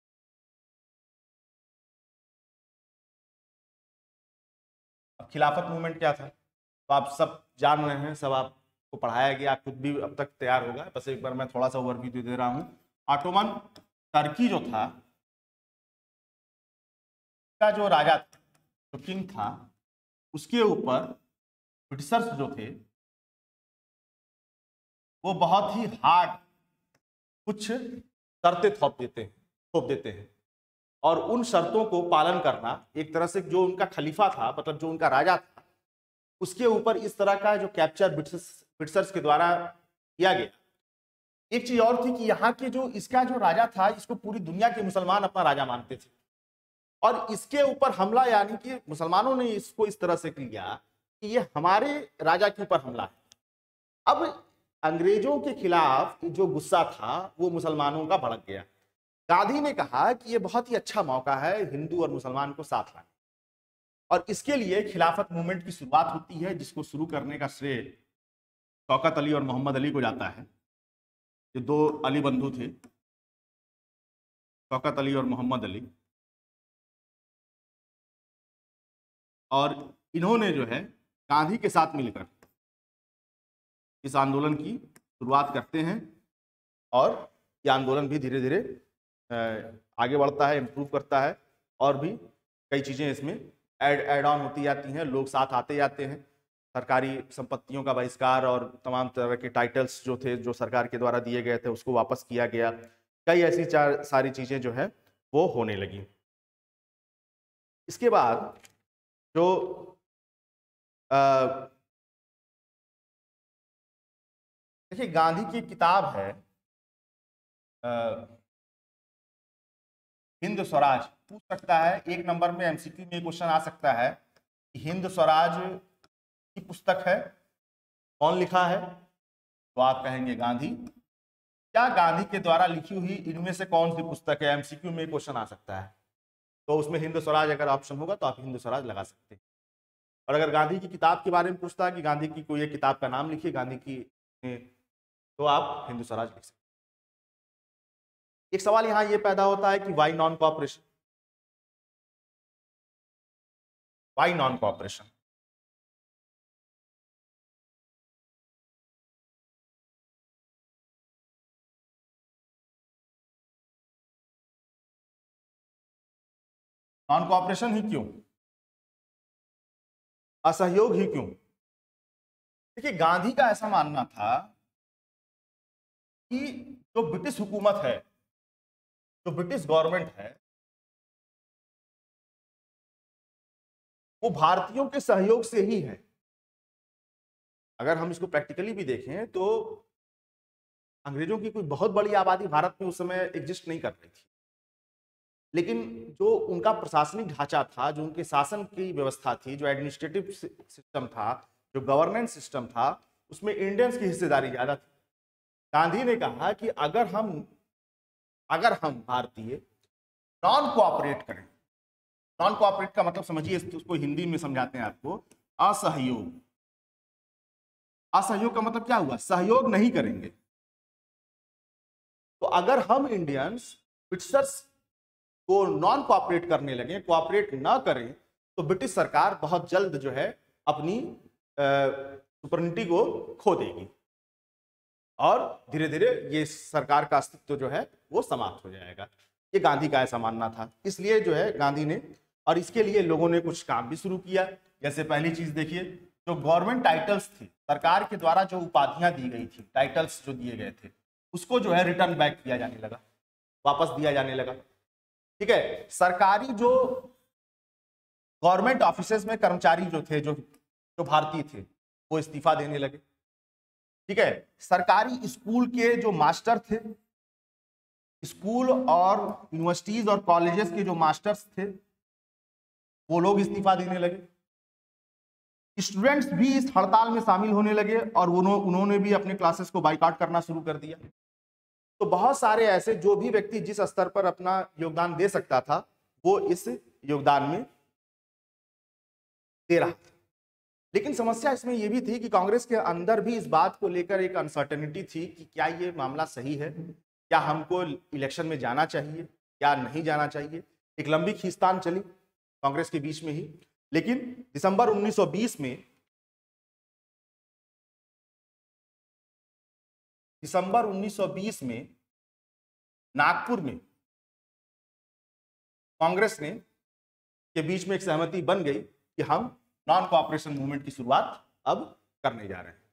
अब खिलाफत मूवमेंट क्या था तो आप सब जान रहे हैं, सब आपको पढ़ाया गया, आप खुद भी अब तक तैयार होगा। बस एक बार मैं थोड़ा सा ओवरव्यू दे रहा हूँ। ऑटोमन टर्की जो था, का जो राजा था, जो किंग था, उसके ऊपर ब्रिटिशर्स जो थे वो बहुत ही हार्ड कुछ शर्तें थोप देते हैं। और उन शर्तों को पालन करना, एक तरह से जो उनका खलीफा था, मतलब जो उनका राजा था, उसके ऊपर इस तरह का जो कैप्चर ब्रिटिशर्स के द्वारा किया गया। एक चीज और थी कि यहाँ के जो इसका जो राजा था, इसको पूरी दुनिया के मुसलमान अपना राजा मानते थे, और इसके ऊपर हमला, यानी कि मुसलमानों ने इसको इस तरह से किया कि ये हमारे राजा के ऊपर हमला है। अब अंग्रेजों के खिलाफ जो गुस्सा था वो मुसलमानों का भड़क गया। गांधी ने कहा कि ये बहुत ही अच्छा मौका है हिंदू और मुसलमान को साथ लाने, और इसके लिए खिलाफत मूवमेंट की शुरुआत होती है, जिसको शुरू करने का श्रेय शौकत अली और मोहम्मद अली को जाता है। ये दो अली बंधु थे, शौकत अली और मोहम्मद अली, और इन्होंने जो है गांधी के साथ मिलकर इस आंदोलन की शुरुआत करते हैं, और ये आंदोलन भी धीरे धीरे आगे बढ़ता है, इम्प्रूव करता है, और भी कई चीज़ें इसमें ऐड ऑन होती जाती हैं, लोग साथ आते जाते हैं। सरकारी संपत्तियों का बहिष्कार और तमाम तरह के टाइटल्स जो थे, जो सरकार के द्वारा दिए गए थे, उसको वापस किया गया। कई ऐसी सारी चीज़ें जो है वो होने लगी। इसके बाद जो देखिए गांधी की किताब है हिंद स्वराज, पूछ सकता है 1 नंबर में एमसीक्यू में क्वेश्चन आ सकता है कि हिंद स्वराज की पुस्तक है, कौन लिखा है, तो आप कहेंगे गांधी। क्या गांधी के द्वारा लिखी हुई इनमें से कौन सी पुस्तक है, एमसीक्यू में क्वेश्चन आ सकता है। तो उसमें हिंद स्वराज अगर ऑप्शन होगा तो आप हिंद स्वराज लगा सकते हैं। और अगर गांधी की किताब के बारे में पूछता है कि गांधी की कोई एक किताब का नाम लिखिए गांधी की, तो आप हिंद स्वराज लिख सकते हैं। एक सवाल यहां ये पैदा होता है कि why non cooperation, why non cooperation. Non cooperation ही क्यों, असहयोग ही क्यों। देखिए गांधी का ऐसा मानना था कि जो ब्रिटिश हुकूमत है, जो ब्रिटिश गवर्नमेंट है, वो भारतीयों के सहयोग से ही है। अगर हम इसको प्रैक्टिकली भी देखें तो अंग्रेजों की कोई बहुत बड़ी आबादी भारत में उस समय एग्जिस्ट नहीं कर रही थी, लेकिन जो उनका प्रशासनिक ढांचा था, जो उनके शासन की व्यवस्था थी, जो एडमिनिस्ट्रेटिव सिस्टम था, जो गवर्नेंस सिस्टम था, उसमें इंडियंस की हिस्सेदारी ज्यादा थी। गांधी ने कहा कि अगर हम भारतीय नॉन कोऑपरेट करें, नॉन कोऑपरेट का मतलब समझिए, उसको हिंदी में समझाते हैं आपको, असहयोग। असहयोग का मतलब क्या हुआ, सहयोग नहीं करेंगे। तो अगर हम इंडियंस ब्रिटिशर्स को नॉन कोऑपरेट करने लगे, कोऑपरेट ना करें, तो ब्रिटिश सरकार बहुत जल्द जो है अपनी सुपरनिटी को खो देगी, और धीरे धीरे ये सरकार का अस्तित्व जो है वो समाप्त हो जाएगा। ये गांधी का ऐसा मानना था। इसलिए जो है गांधी ने और इसके लिए लोगों ने कुछ काम भी शुरू किया। जैसे पहली चीज देखिए, जो गवर्नमेंट टाइटल्स थे, सरकार के द्वारा जो उपाधियां दी गई थी, टाइटल्स जो दिए गए थे, उसको जो है रिटर्न बैक किया जाने लगा, वापस दिया जाने लगा। ठीक है, सरकारी जो गवर्नमेंट ऑफिसेज में कर्मचारी जो थे, जो भारतीय थे, वो इस्तीफा देने लगे। ठीक है, सरकारी स्कूल के जो मास्टर थे, स्कूल और यूनिवर्सिटीज और कॉलेजेस के जो मास्टर्स थे, वो लोग इस्तीफा देने लगे। स्टूडेंट्स भी इस हड़ताल में शामिल होने लगे और उन्होंने भी अपने क्लासेस को बाइकआउट करना शुरू कर दिया। तो बहुत सारे ऐसे जो भी व्यक्ति जिस स्तर पर अपना योगदान दे सकता था, वो इस योगदान में दे रहा था। लेकिन समस्या इसमें यह भी थी कि कांग्रेस के अंदर भी इस बात को लेकर एक अनसर्टेनिटी थी कि क्या ये मामला सही है, क्या हमको इलेक्शन में जाना चाहिए, क्या नहीं जाना चाहिए। एक लंबी खींचतान चली कांग्रेस के बीच में ही। लेकिन दिसंबर 1920 में नागपुर में कांग्रेस ने के बीच में एक सहमति बन गई कि हम नॉन कोऑपरेशन मूवमेंट की शुरुआत अब करने जा रहे हैं।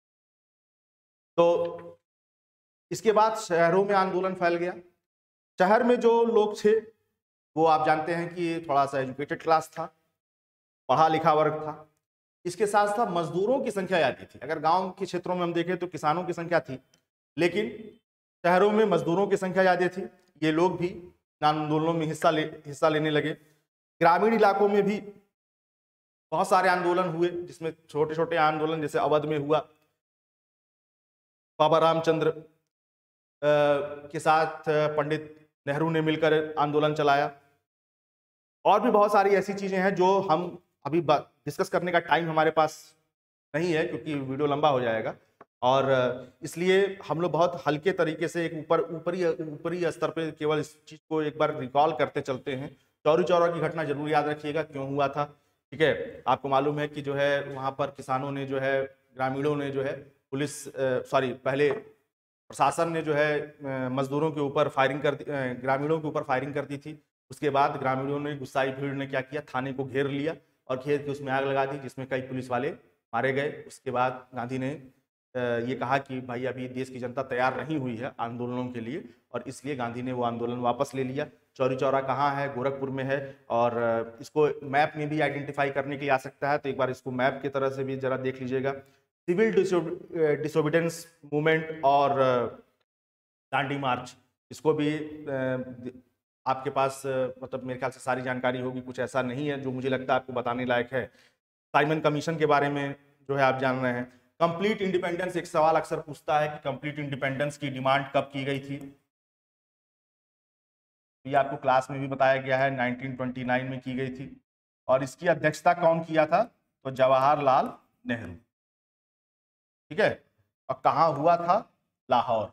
तो इसके बाद शहरों में आंदोलन फैल गया। शहर में जो लोग थे वो आप जानते हैं कि थोड़ा सा एजुकेटेड क्लास था, पढ़ा लिखा वर्ग था। इसके साथ साथ मजदूरों की संख्या ज्यादा थी। अगर गांव के क्षेत्रों में हम देखें तो किसानों की संख्या थी, लेकिन शहरों में मजदूरों की संख्या ज्यादा थी। ये लोग भी आंदोलनों में हिस्सा लेने लगे। ग्रामीण इलाकों में भी बहुत सारे आंदोलन हुए, जिसमें छोटे छोटे आंदोलन जैसे अवध में हुआ, बाबा रामचंद्र के साथ पंडित नेहरू ने मिलकर आंदोलन चलाया। और भी बहुत सारी ऐसी चीजें हैं जो हम अभी डिस्कस करने का टाइम हमारे पास नहीं है, क्योंकि वीडियो लंबा हो जाएगा। और इसलिए हम लोग बहुत हल्के तरीके से एक ऊपरी स्तर पे केवल इस चीज को एक बार रिकॉल करते चलते हैं। चौरी चौरा की घटना जरूर याद रखिएगा, क्यों हुआ था। ठीक है, आपको मालूम है कि जो है वहाँ पर किसानों ने जो है, ग्रामीणों ने जो है, पहले प्रशासन ने जो है मजदूरों के ऊपर फायरिंग कर दी, ग्रामीणों के ऊपर फायरिंग कर दी थी। उसके बाद ग्रामीणों ने, गुस्साई भीड़ ने क्या किया, थाने को घेर लिया और घेर के उसमें आग लगा दी, जिसमें कई पुलिस वाले मारे गए। उसके बाद गांधी ने ये कहा कि भाई अभी देश की जनता तैयार नहीं हुई है आंदोलनों के लिए, और इसलिए गांधी ने वो आंदोलन वापस ले लिया। चौरी चौरा कहाँ है? गोरखपुर में है। और इसको मैप में भी आइडेंटिफाई करने के लिए आ सकता है, तो एक बार इसको मैप की तरह से भी जरा देख लीजिएगा। सिविल डिसोबिडेंस मूवमेंट और दांडी मार्च, इसको भी आपके पास मतलब मेरे ख्याल से सारी जानकारी होगी। कुछ ऐसा नहीं है जो मुझे लगता है आपको बताने लायक है। साइमन कमीशन के बारे में जो है आप जान रहे हैं। कंप्लीट इंडिपेंडेंस, एक सवाल अक्सर पूछता है कि कंप्लीट इंडिपेंडेंस की डिमांड कब की गई थी। ये आपको क्लास में भी बताया गया है, 1929 में की गई थी। और इसकी अध्यक्षता कौन किया था? तो जवाहरलाल नेहरू। ठीक है, और कहाँ हुआ था? लाहौर।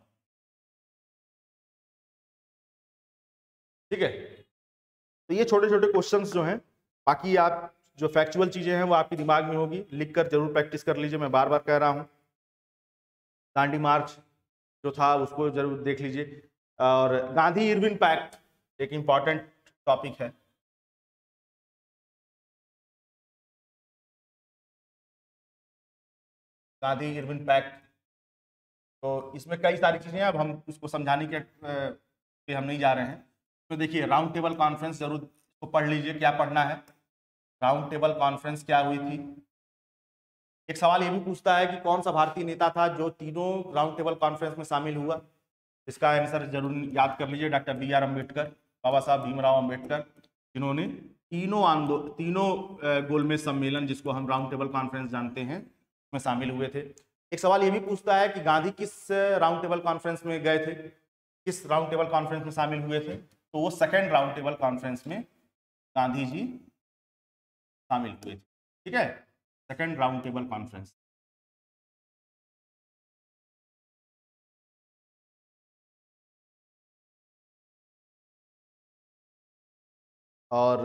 ठीक है, तो ये छोटे छोटे क्वेश्चंस जो हैं, बाकी आप जो फैक्चुअल चीजें हैं वो आपके दिमाग में होगी, लिखकर जरूर प्रैक्टिस कर लीजिए। मैं बार बार कह रहा हूं, दांडी मार्च जो था उसको जरूर देख लीजिए। और गांधी इरविन पैक्ट एक इंपॉर्टेंट टॉपिक है। गांधी इरविन पैक्ट, तो इसमें कई सारी चीजें हैं, अब हम उसको समझाने के पे हम नहीं जा रहे हैं। तो देखिए, राउंड टेबल कॉन्फ्रेंस जरूर इसको पढ़ लीजिए, क्या पढ़ना है। राउंड टेबल कॉन्फ्रेंस क्या हुई थी? एक सवाल ये भी पूछता है कि कौन सा भारतीय नेता था जो तीनों राउंड टेबल कॉन्फ्रेंस में शामिल हुआ। इसका आंसर जरूर याद कर लीजिए, डॉक्टर BR अम्बेडकर, बाबा साहब भीमराव अम्बेडकर, जिन्होंने तीनों गोलमेज सम्मेलन, जिसको हम राउंड टेबल कॉन्फ्रेंस जानते हैं, में शामिल हुए थे। एक सवाल ये भी पूछता है कि गांधी किस राउंड टेबल कॉन्फ्रेंस में गए थे, किस राउंड टेबल कॉन्फ्रेंस में शामिल हुए थे? तो वो सेकेंड राउंड टेबल कॉन्फ्रेंस में गांधी जी शामिल हुए थे। ठीक है, सेकेंड राउंड टेबल कॉन्फ्रेंस। और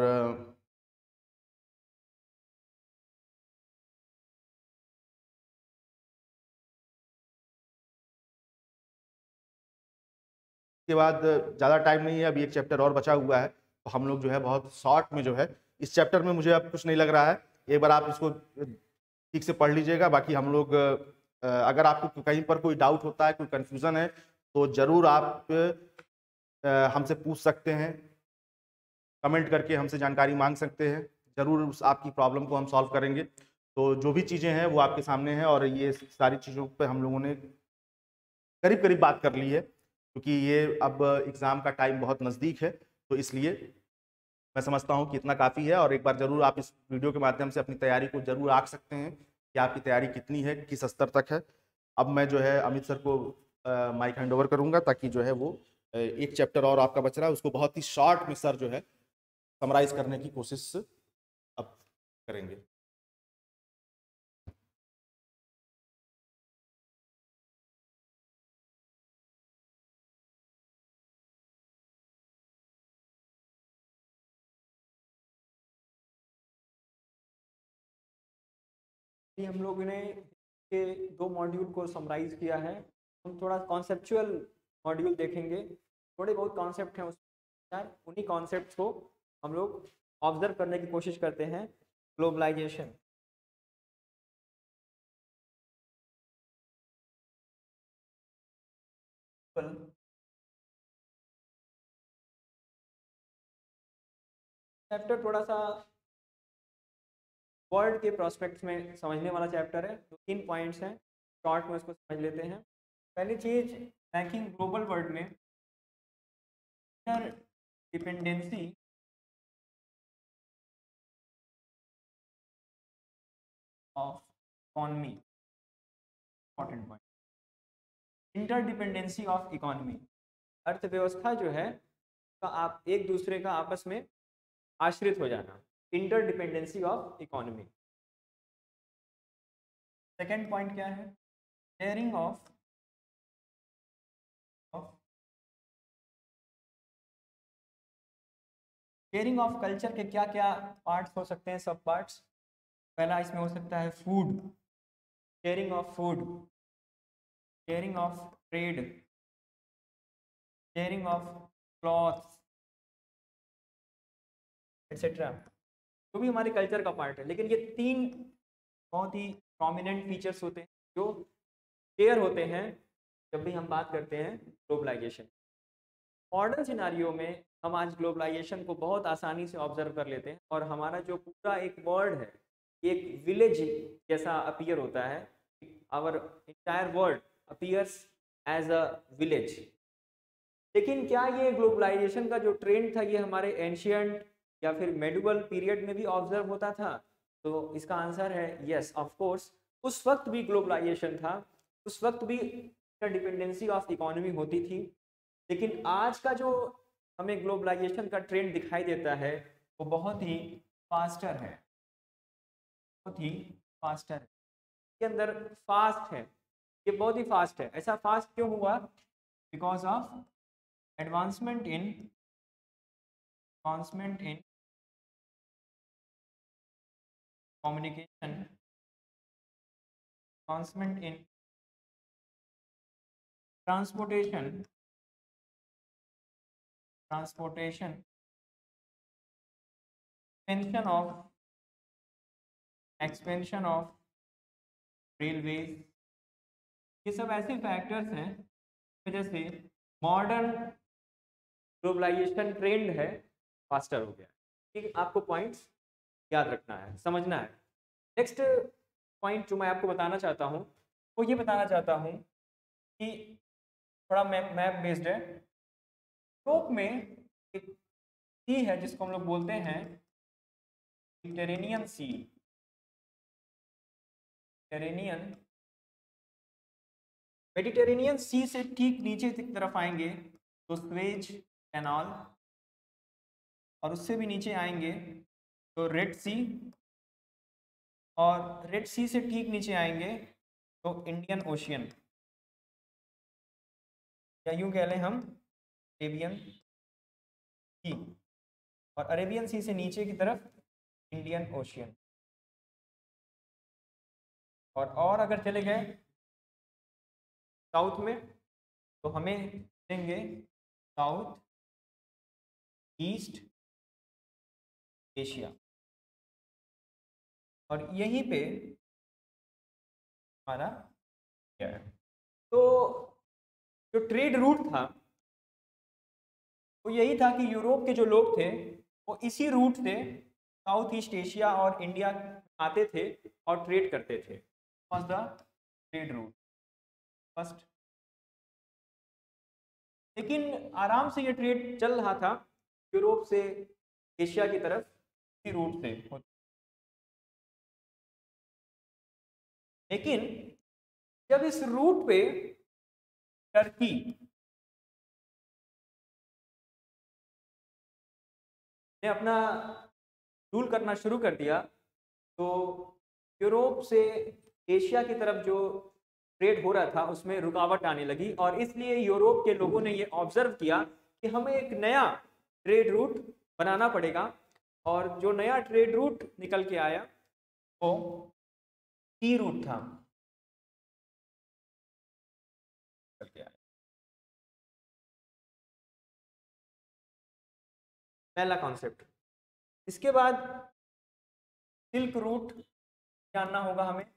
के बाद ज़्यादा टाइम नहीं है, अभी एक चैप्टर और बचा हुआ है, तो हम लोग जो है बहुत शॉर्ट में जो है इस चैप्टर में मुझे अब कुछ नहीं लग रहा है, एक बार आप इसको ठीक से पढ़ लीजिएगा। बाकी हम लोग अगर आपको कहीं पर कोई डाउट होता है, कोई कंफ्यूजन है, तो जरूर आप हमसे पूछ सकते हैं, कमेंट करके हमसे जानकारी मांग सकते हैं, जरूर उस आपकी प्रॉब्लम को हम सॉल्व करेंगे। तो जो भी चीज़ें हैं वो आपके सामने हैं, और ये सारी चीज़ों पे हम लोगों ने करीब करीब बात कर ली है, क्योंकि ये अब एग्ज़ाम का टाइम बहुत नज़दीक है, तो इसलिए मैं समझता हूँ कि इतना काफ़ी है। और एक बार जरूर आप इस वीडियो के माध्यम से अपनी तैयारी को जरूर आंक सकते हैं कि आपकी तैयारी कितनी है, किस स्तर तक है। अब मैं जो है अमित सर को माइक हैंड ओवर करूंगा, ताकि जो है वो एक चैप्टर और आपका बच रहा है उसको बहुत ही शॉर्ट में सर जो है समराइज करने की कोशिश अब करेंगे। ये हम लोगों ने के 2 मॉड्यूल को समराइज किया है। हम थोड़ा कॉन्सेप्चुअल मॉड्यूल देखेंगे, थोड़े बहुत कॉन्सेप्ट हैं उसमें, उन्हीं कॉन्सेप्ट्स को हम लोग ऑब्जर्व करने की कोशिश करते हैं। ग्लोबलाइजेशन, चैप्टर थोड़ा सा वर्ल्ड के प्रोस्पेक्ट्स में समझने वाला चैप्टर है। तो 3 पॉइंट्स हैं, शॉर्ट में उसको समझ लेते हैं। पहली चीज, बैंकिंग ग्लोबल वर्ल्ड में interdependency of economy, important point, interdependency of economy. अर्थव्यवस्था जो है का आप एक दूसरे का आपस में आश्रित हो जाना, interdependency of economy. Second point क्या है? Sharing of sharing of culture के क्या क्या पार्ट्स हो सकते हैं, सब पार्ट्स। पहला इसमें हो सकता है food, sharing of food, sharing of trade, sharing of clothes etcetera, जो भी हमारे कल्चर का पार्ट है। लेकिन ये 3 बहुत ही प्रोमिनेंट फीचर्स होते हैं जो शेयर होते हैं जब भी हम बात करते हैं ग्लोबलाइजेशन। मॉडर्न सिनारियो में हम आज ग्लोबलाइजेशन को बहुत आसानी से ऑब्जर्व कर लेते हैं, और हमारा जो पूरा एक वर्ल्ड है एक विलेज जैसा अपीयर होता है। Our entire world appears as a village. लेकिन क्या ये ग्लोबलाइजेशन का जो ट्रेंड था ये हमारे एंशियंट या फिर मेडिवल पीरियड में भी ऑब्जर्व होता था? तो इसका आंसर है यस, ऑफ कोर्स। उस वक्त भी ग्लोबलाइजेशन था, उस वक्त भी इंटरडिपेंडेंसी ऑफ इकोनॉमी होती थी। लेकिन आज का जो हमें ग्लोबलाइजेशन का ट्रेंड दिखाई देता है वो बहुत ही फास्टर है, बहुत ही फास्टर है। के अंदर फास्ट है, ये बहुत ही फास्ट है। ऐसा फास्ट क्यों हुआ? Because of advancement in communication, advancement in transportation, expansion of railways, ये सब ऐसे फैक्टर्स हैं वजह से मॉडर्न ग्लोबलाइजेशन ट्रेंड है फास्टर हो गया। ठीक है, आपको पॉइंट्स याद रखना है, समझना है। नेक्स्ट पॉइंट जो मैं आपको बताना चाहता हूँ वो ये बताना चाहता हूँ कि थोड़ा मैप बेस्ड है। यूरोप में एक सी है जिसको हम लोग बोलते हैं मेडिटेरेनियन सी, मेडिटेरेनियन सी से ठीक नीचे की तरफ आएंगे तो स्वेज कैनाल, और उससे भी नीचे आएंगे तो रेड सी, और रेड सी से ठीक नीचे आएंगे तो इंडियन ओशियन, या यूं कह लें हम अरेबियन सी, और अरेबियन सी से नीचे की तरफ इंडियन ओशियन। और अगर चले गए साउथ में तो हमें देंगे साउथ ईस्ट एशिया, और यहीं पे हमारा क्या है। तो जो ट्रेड रूट था वो यही था कि यूरोप के जो लोग थे वो इसी रूट से साउथ ईस्ट एशिया और इंडिया आते थे और ट्रेड करते थे। Was the trade route first. लेकिन आराम से ये ट्रेड चल रहा था यूरोप से एशिया की तरफ इसी रूट से। लेकिन जब इस रूट पे टर्की ने अपना रूल करना शुरू कर दिया तो यूरोप से एशिया की तरफ जो ट्रेड हो रहा था उसमें रुकावट आने लगी, और इसलिए यूरोप के लोगों ने ये ऑब्जर्व किया कि हमें एक नया ट्रेड रूट बनाना पड़ेगा। और जो नया ट्रेड रूट निकल के आया वो सी रूट था। निकल के आया पहला कॉन्सेप्ट। इसके बाद सिल्क रूट जानना होगा हमें।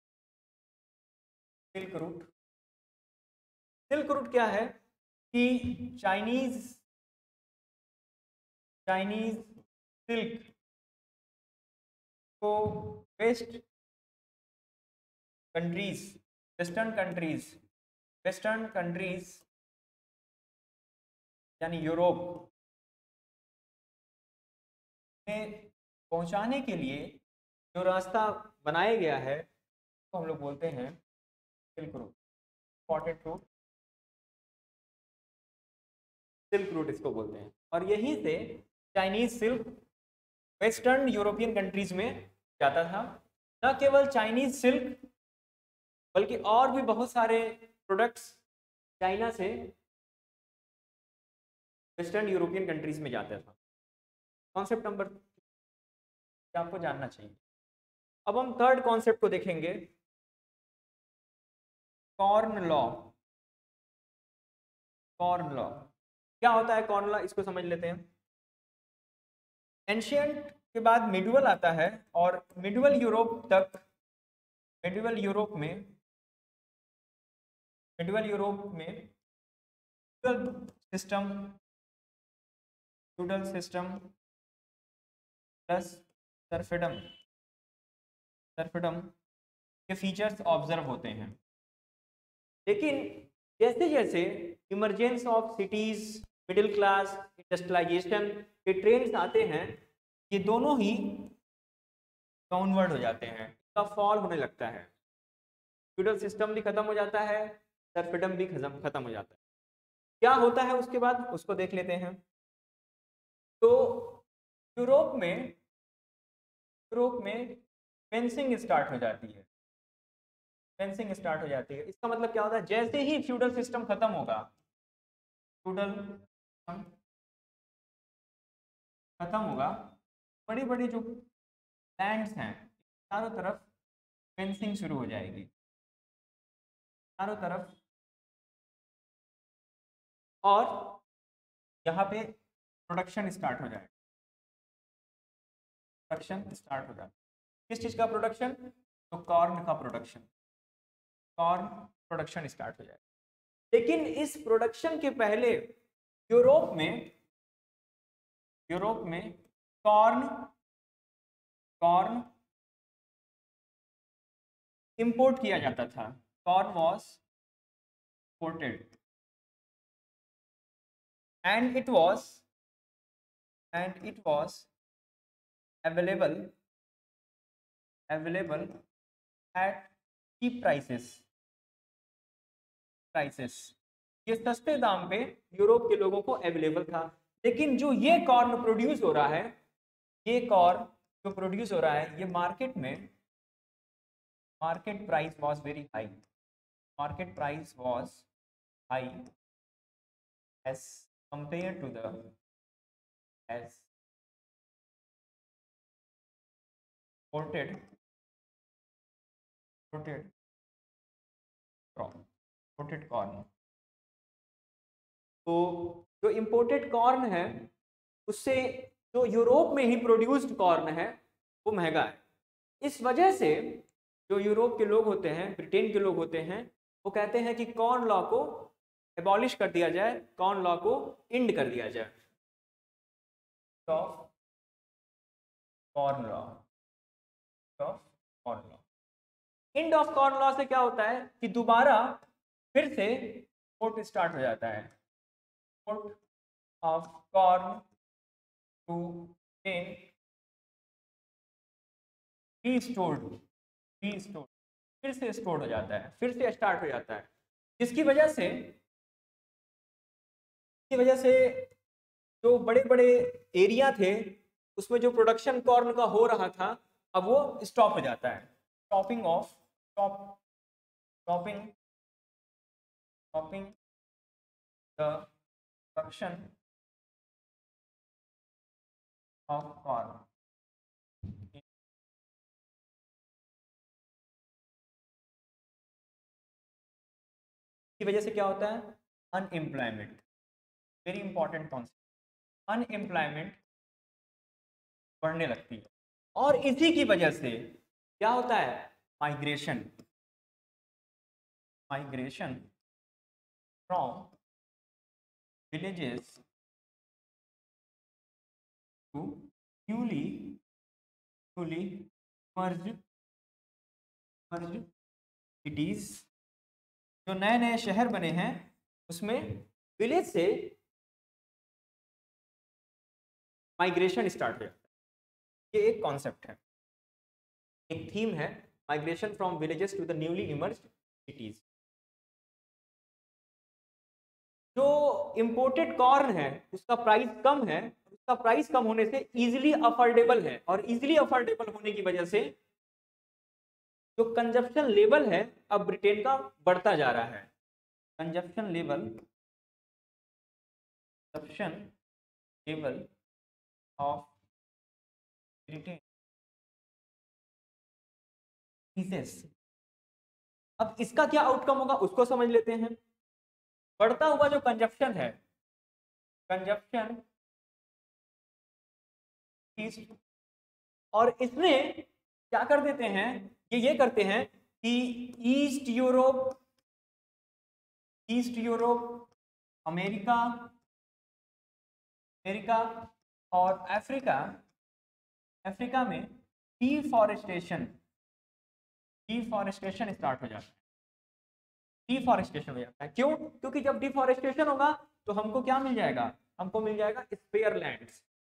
सिल्क रूट, सिल्क रूट क्या है कि चाइनीज सिल्क को वेस्ट कंट्रीज वेस्टर्न कंट्रीज यानी यूरोप में पहुंचाने के लिए जो रास्ता बनाया गया है तो हम लोग बोलते हैं silk route, important route, silk route इसको बोलते हैं। और यहीं से Chinese silk western European countries में जाता था। न केवल चाइनीज सिल्क बल्कि और भी बहुत सारे प्रोडक्ट्स चाइना से वेस्टर्न यूरोपियन कंट्रीज में जाता था। कॉन्सेप्ट नंबर आपको जानना चाहिए। अब हम थर्ड कॉन्सेप्ट को देखेंगे, कॉर्न लॉ। कॉर्न लॉ क्या होता है? कॉर्न लॉ इसको समझ लेते हैं। एंशियंट के बाद मिडुअल आता है, और मिडुअल यूरोप तक मिडुअल यूरोप में फ्यूडल सिस्टम प्लस सर्फिडम के फीचर्स ऑब्जर्व होते हैं। लेकिन जैसे जैसे emergence of cities, middle class, industrialisation के ट्रेंड्स आते हैं, ये दोनों ही डाउनवर्ड हो जाते हैं, इसका फॉल होने लगता है। फ्यूडल सिस्टम भी खत्म हो जाता है, सर्फिडम भी खत्म हो जाता है। क्या होता है उसके बाद उसको देख लेते हैं। तो यूरोप में फेंसिंग स्टार्ट हो जाती है। इसका मतलब क्या होता है? जैसे ही फ्यूडल सिस्टम खत्म होगा, बड़ी बड़ी जो लैंड्स हैं चारों तरफ फेंसिंग शुरू हो जाएगी, चारों तरफ। और यहाँ पे प्रोडक्शन स्टार्ट हो जाएगा। किस चीज़ का प्रोडक्शन? तो कॉर्न का प्रोडक्शन स्टार्ट हो जाएगा। लेकिन इस प्रोडक्शन के पहले यूरोप में कॉर्न इंपोर्ट किया जाता था। Corn was imported and it was available at cheap prices। ये सस्ते दाम पे यूरोप के लोगों को अवेलेबल था। लेकिन जो ये कॉर्न प्रोड्यूस हो रहा है, ये market price was very high. as compared to the imported corn. तो जो इंपोर्टेड कॉर्न है उससे जो यूरोप में ही प्रोड्यूस्ड कॉर्न है वो महंगा है। इस वजह से जो यूरोप के लोग होते हैं, ब्रिटेन के लोग होते हैं, वो कहते हैं कि कॉर्न लॉ को एबॉलिश कर दिया जाए, कॉर्न लॉ को इंड कर दिया जाए। Of corn law, of corn law, end of corn law से क्या होता है कि दोबारा फिर से एक्सपोर्ट स्टार्ट हो जाता है। Export of corn to Britain restored, फिर से स्टोर्ड हो जाता है, फिर से स्टार्ट हो जाता है, जिसकी वजह से जो बड़े बड़े एरिया थे उसमें जो प्रोडक्शन कॉर्न का हो रहा था अब वो स्टॉप हो जाता है। Stopping of stopping the production of corn. की वजह से क्या होता है? Unemployment, very important concept, unemployment बढ़ने लगती है। और इसी की वजह से क्या होता है? Migration, migration from villages to newly merge cities. जो नए नए शहर बने हैं उसमें विलेज से माइग्रेशन स्टार्ट हो जाता है। ये एक कॉन्सेप्ट है, एक थीम है, migration from villages to the newly emerged cities. जो इंपोर्टेड कॉर्न है उसका प्राइस कम है, उसका प्राइस कम होने से इजीली अफोर्डेबल है, और इजीली अफोर्डेबल होने की वजह से जो कंजप्शन लेवल है अब ब्रिटेन का बढ़ता जा रहा है। Consumption level of Britain increases. अब इसका क्या आउटकम होगा उसको समझ लेते हैं। बढ़ता हुआ जो कंजप्शन है, कंजप्शन और इसमें क्या कर देते हैं, ये करते हैं कि ईस्ट यूरोप, अमेरिका और अफ्रीका में डिफॉरेस्टेशन स्टार्ट हो जाता है। डिफॉरेस्टेशन हो जाता है क्यों? क्योंकि जब डिफॉरेस्टेशन होगा तो हमको क्या मिल जाएगा? हमको मिल जाएगा स्पेयर लैंड,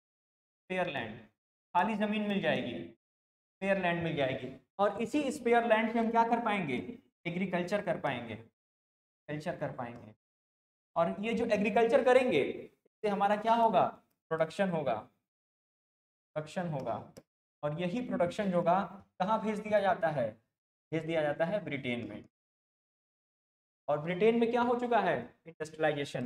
खाली जमीन मिल जाएगी, स्पेयर लैंड मिल जाएगी। और इसी स्पेयर लैंड से हम क्या कर पाएंगे? एग्रीकल्चर कर पाएंगे। और ये जो एग्रीकल्चर करेंगे इससे हमारा क्या होगा? प्रोडक्शन होगा। और यही प्रोडक्शन होगा कहाँ भेज दिया जाता है? भेज दिया जाता है ब्रिटेन में। और ब्रिटेन में क्या हो चुका है? इंडस्ट्रियलाइजेशन,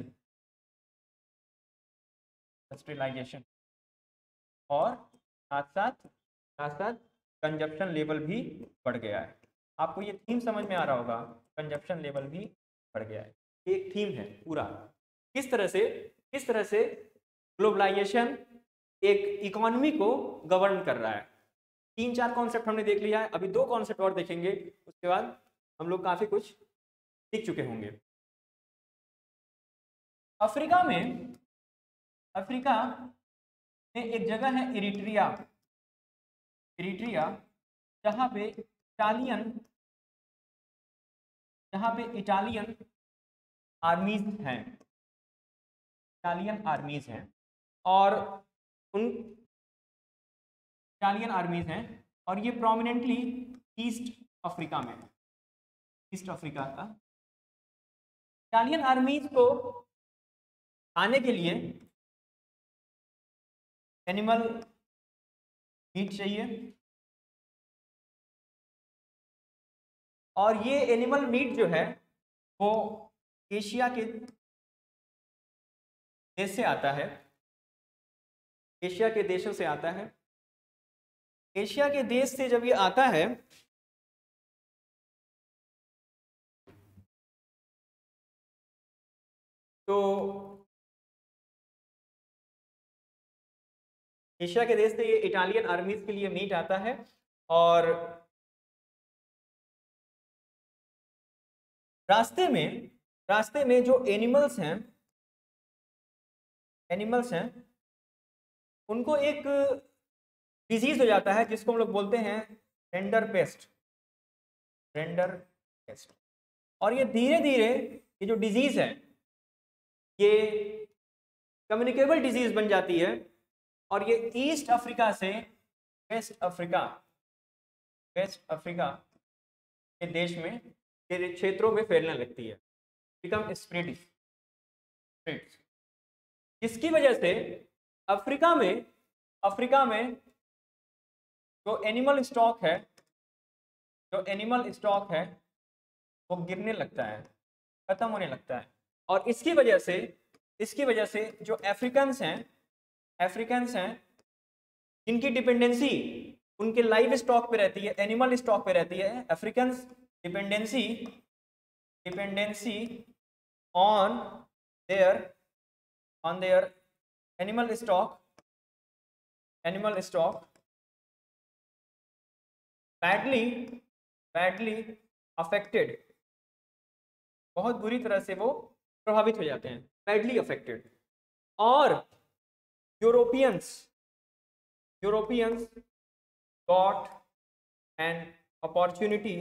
और साथ साथ कंजप्शन लेवल भी बढ़ गया है। आपको ये थीम समझ में आ रहा होगा, कंजप्शन लेवल भी बढ़ गया है। एक थीम है पूरा, किस तरह से ग्लोबलाइजेशन एक इकोनॉमी को गवर्न कर रहा है। 3-4 कॉन्सेप्ट हमने देख लिया है, अभी 2 कॉन्सेप्ट और देखेंगे, उसके बाद हम लोग काफी कुछ सीख चुके होंगे। अफ्रीका में एक जगह है इरिट्रिया, जहाँ पे इटालियन आर्मीज हैं, और उन इटालियन आर्मीज हैं, और ये प्रोमिनेंटली ईस्ट अफ्रीका का। इटालियन आर्मीज को आने के लिए एनिमल मीट चाहिए, और ये एनिमल मीट जो है वो एशिया के देश से आता है, एशिया के देशों से आता है। एशिया के देश से जब ये आता है तो एशिया के देश से ये इटालियन आर्मीज के लिए मीट आता है। और रास्ते में जो एनिमल्स हैं उनको एक डिजीज हो जाता है जिसको हम लोग बोलते हैं रेंडरपेस्ट। और ये धीरे धीरे ये जो डिजीज है ये कम्युनिकेबल डिजीज बन जाती है और ये ईस्ट अफ्रीका से वेस्ट अफ्रीका के देश में के क्षेत्रों में फैलने लगती है, बिकम स्प्रेड, जिसकी वजह से अफ्रीका में जो एनिमल स्टॉक है वो गिरने लगता है, खत्म होने लगता है। और इसकी वजह से जो अफ्रीकन्स हैं जिनकी डिपेंडेंसी उनके लाइव स्टॉक पे रहती है, एनिमल स्टॉक पे रहती है, Africans dependency on their animal stock badly affected, बहुत बुरी तरह से वो प्रभावित हो जाते हैं, बैडली अफेक्टेड। और Europeans got an opportunity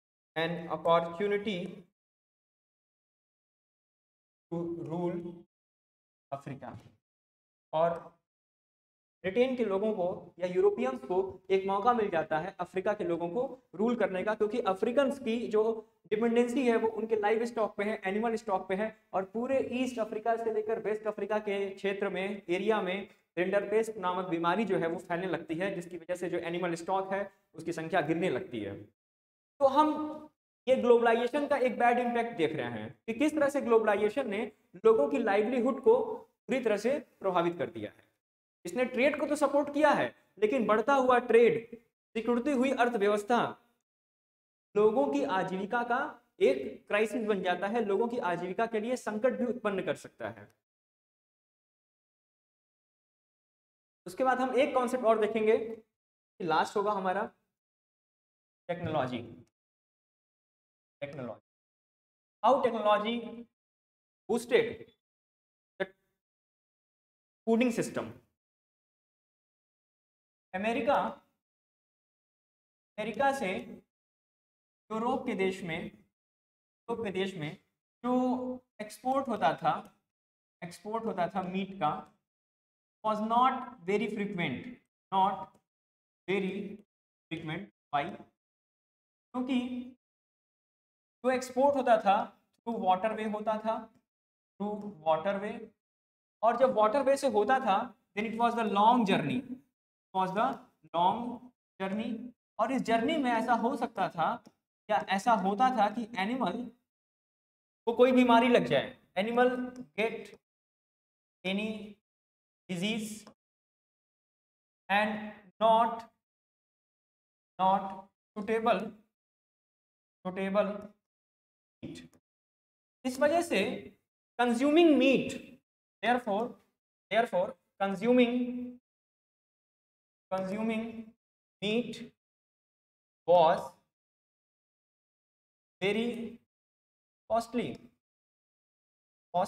to rule Africa. और ब्रिटेन के लोगों को या यूरोपियंस को एक मौका मिल जाता है अफ्रीका के लोगों को रूल करने का, क्योंकि अफ्रीकन्स की जो डिपेंडेंसी है वो उनके लाइव स्टॉक पे है, एनिमल स्टॉक पे है। और पूरे ईस्ट अफ्रीका से लेकर वेस्ट अफ्रीका के क्षेत्र में, एरिया में रेंडरपेस्ट नामक बीमारी जो है वो फैलने लगती है, जिसकी वजह से जो एनिमल स्टॉक है उसकी संख्या गिरने लगती है। तो हम ये ग्लोबलाइजेशन का एक बैड इम्पैक्ट देख रहे हैं कि किस तरह से ग्लोबलाइजेशन ने लोगों की लाइवलीहुड को पूरी तरह से प्रभावित कर दिया है। इसने ट्रेड को तो सपोर्ट किया है, लेकिन बढ़ता हुआ ट्रेड, सिकुड़ती हुई अर्थव्यवस्था लोगों की आजीविका का एक क्राइसिस बन जाता है, लोगों की आजीविका के लिए संकट भी उत्पन्न कर सकता है। उसके बाद हम एक कॉन्सेप्ट और देखेंगे, लास्ट होगा हमारा technology. How technology boosted the feeding system. America से यूरोप के देश में जो एक्सपोर्ट होता था मीट का, was not very frequent. Why? क्योंकि जो एक्सपोर्ट होता था थ्रू वाटरवे और जब वाटरवे से होता था then it was the long journey. और इस जर्नी में ऐसा हो सकता था या ऐसा होता था कि एनिमल को कोई बीमारी लग जाए, animal get any disease and not suitable meat. इस वजह से consuming meat, therefore consuming meat was very costly for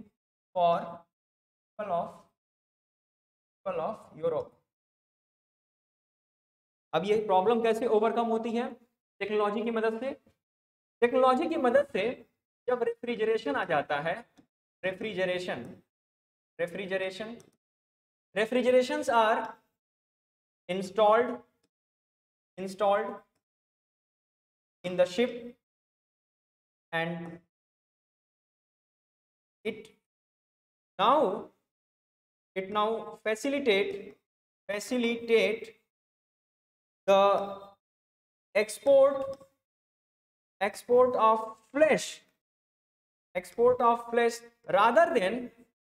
people of Europe. अब ये प्रॉब्लम कैसे ओवरकम होती है? टेक्नोलॉजी की मदद से जब रेफ्रिजरेशन आ जाता है, refrigerations are installed in the ship and it now facilitate the export of flesh rather than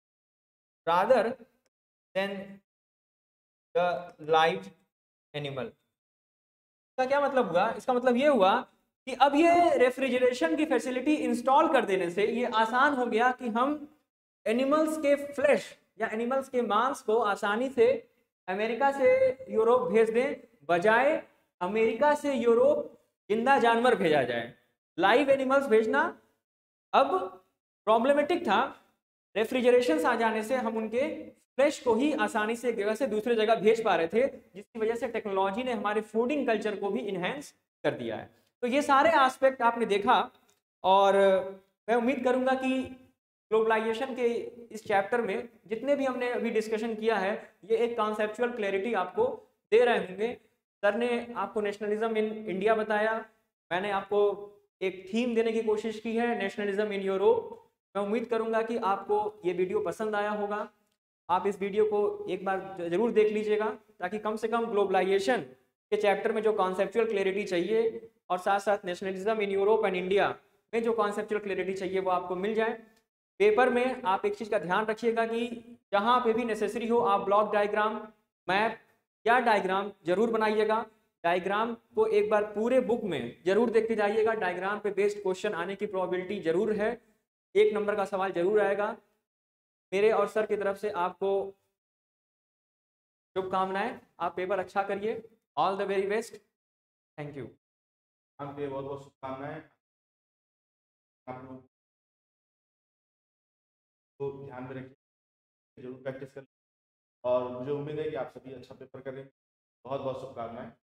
the live animal। इसका क्या मतलब हुआ? इसका मतलब ये हुआ कि अब ये रेफ्रिजरेशन की फैसिलिटी इंस्टॉल कर देने से ये आसान हो गया कि हम एनिमल्स के फ्लैश या एनिमल्स के मांस को आसानी से अमेरिका से यूरोप भेज दें, बजाय अमेरिका से यूरोप जिंदा जानवर भेजा जाए। लाइव एनिमल्स भेजना अब प्रॉब्लमेटिक था। रेफ्रिजरेशन आ जाने से हम उनके फ्लेश को ही आसानी से एक जगह से दूसरे जगह भेज पा रहे थे, जिसकी वजह से टेक्नोलॉजी ने हमारे फूडिंग कल्चर को भी इन्हेंस कर दिया है। तो ये सारे एस्पेक्ट आपने देखा, और मैं उम्मीद करूंगा कि ग्लोबलाइजेशन के इस चैप्टर में जितने भी हमने अभी डिस्कशन किया है, ये एक कॉन्सेप्चुअल क्लैरिटी आपको दे रहे होंगे। सर ने आपको नेशनलिज्म इन इंडिया बताया, मैंने आपको एक थीम देने की कोशिश की है, नेशनलिज्म इन यूरोप। मैं उम्मीद करूंगा कि आपको ये वीडियो पसंद आया होगा। आप इस वीडियो को एक बार जरूर देख लीजिएगा, ताकि कम से कम ग्लोबलाइजेशन के चैप्टर में जो कॉन्सेप्चुअल क्लैरिटी चाहिए, और साथ साथ nationalism in Europe and India में जो कॉन्सेप्चुअल क्लैरिटी चाहिए, वो आपको मिल जाए। पेपर में आप एक चीज़ का ध्यान रखिएगा कि जहाँ पे भी नेसेसरी हो, आप ब्लॉक डायग्राम, मैप या डायग्राम जरूर बनाइएगा। डायग्राम को एक बार पूरे बुक में जरूर देख के जाइएगा। डायग्राम पे बेस्ड क्वेश्चन आने की प्रोबेबिलिटी जरूर है, 1 नंबर का सवाल जरूर आएगा। मेरे और सर की तरफ से आपको शुभकामनाएं, आप पेपर अच्छा करिए। All the very best, thank you. आपके बहुत बहुत शुभकामनाएं। आप लोग को ध्यान में रखिए, जरूर प्रैक्टिस करें, और मुझे उम्मीद है कि आप सभी अच्छा पेपर करें। बहुत बहुत शुभकामनाएं।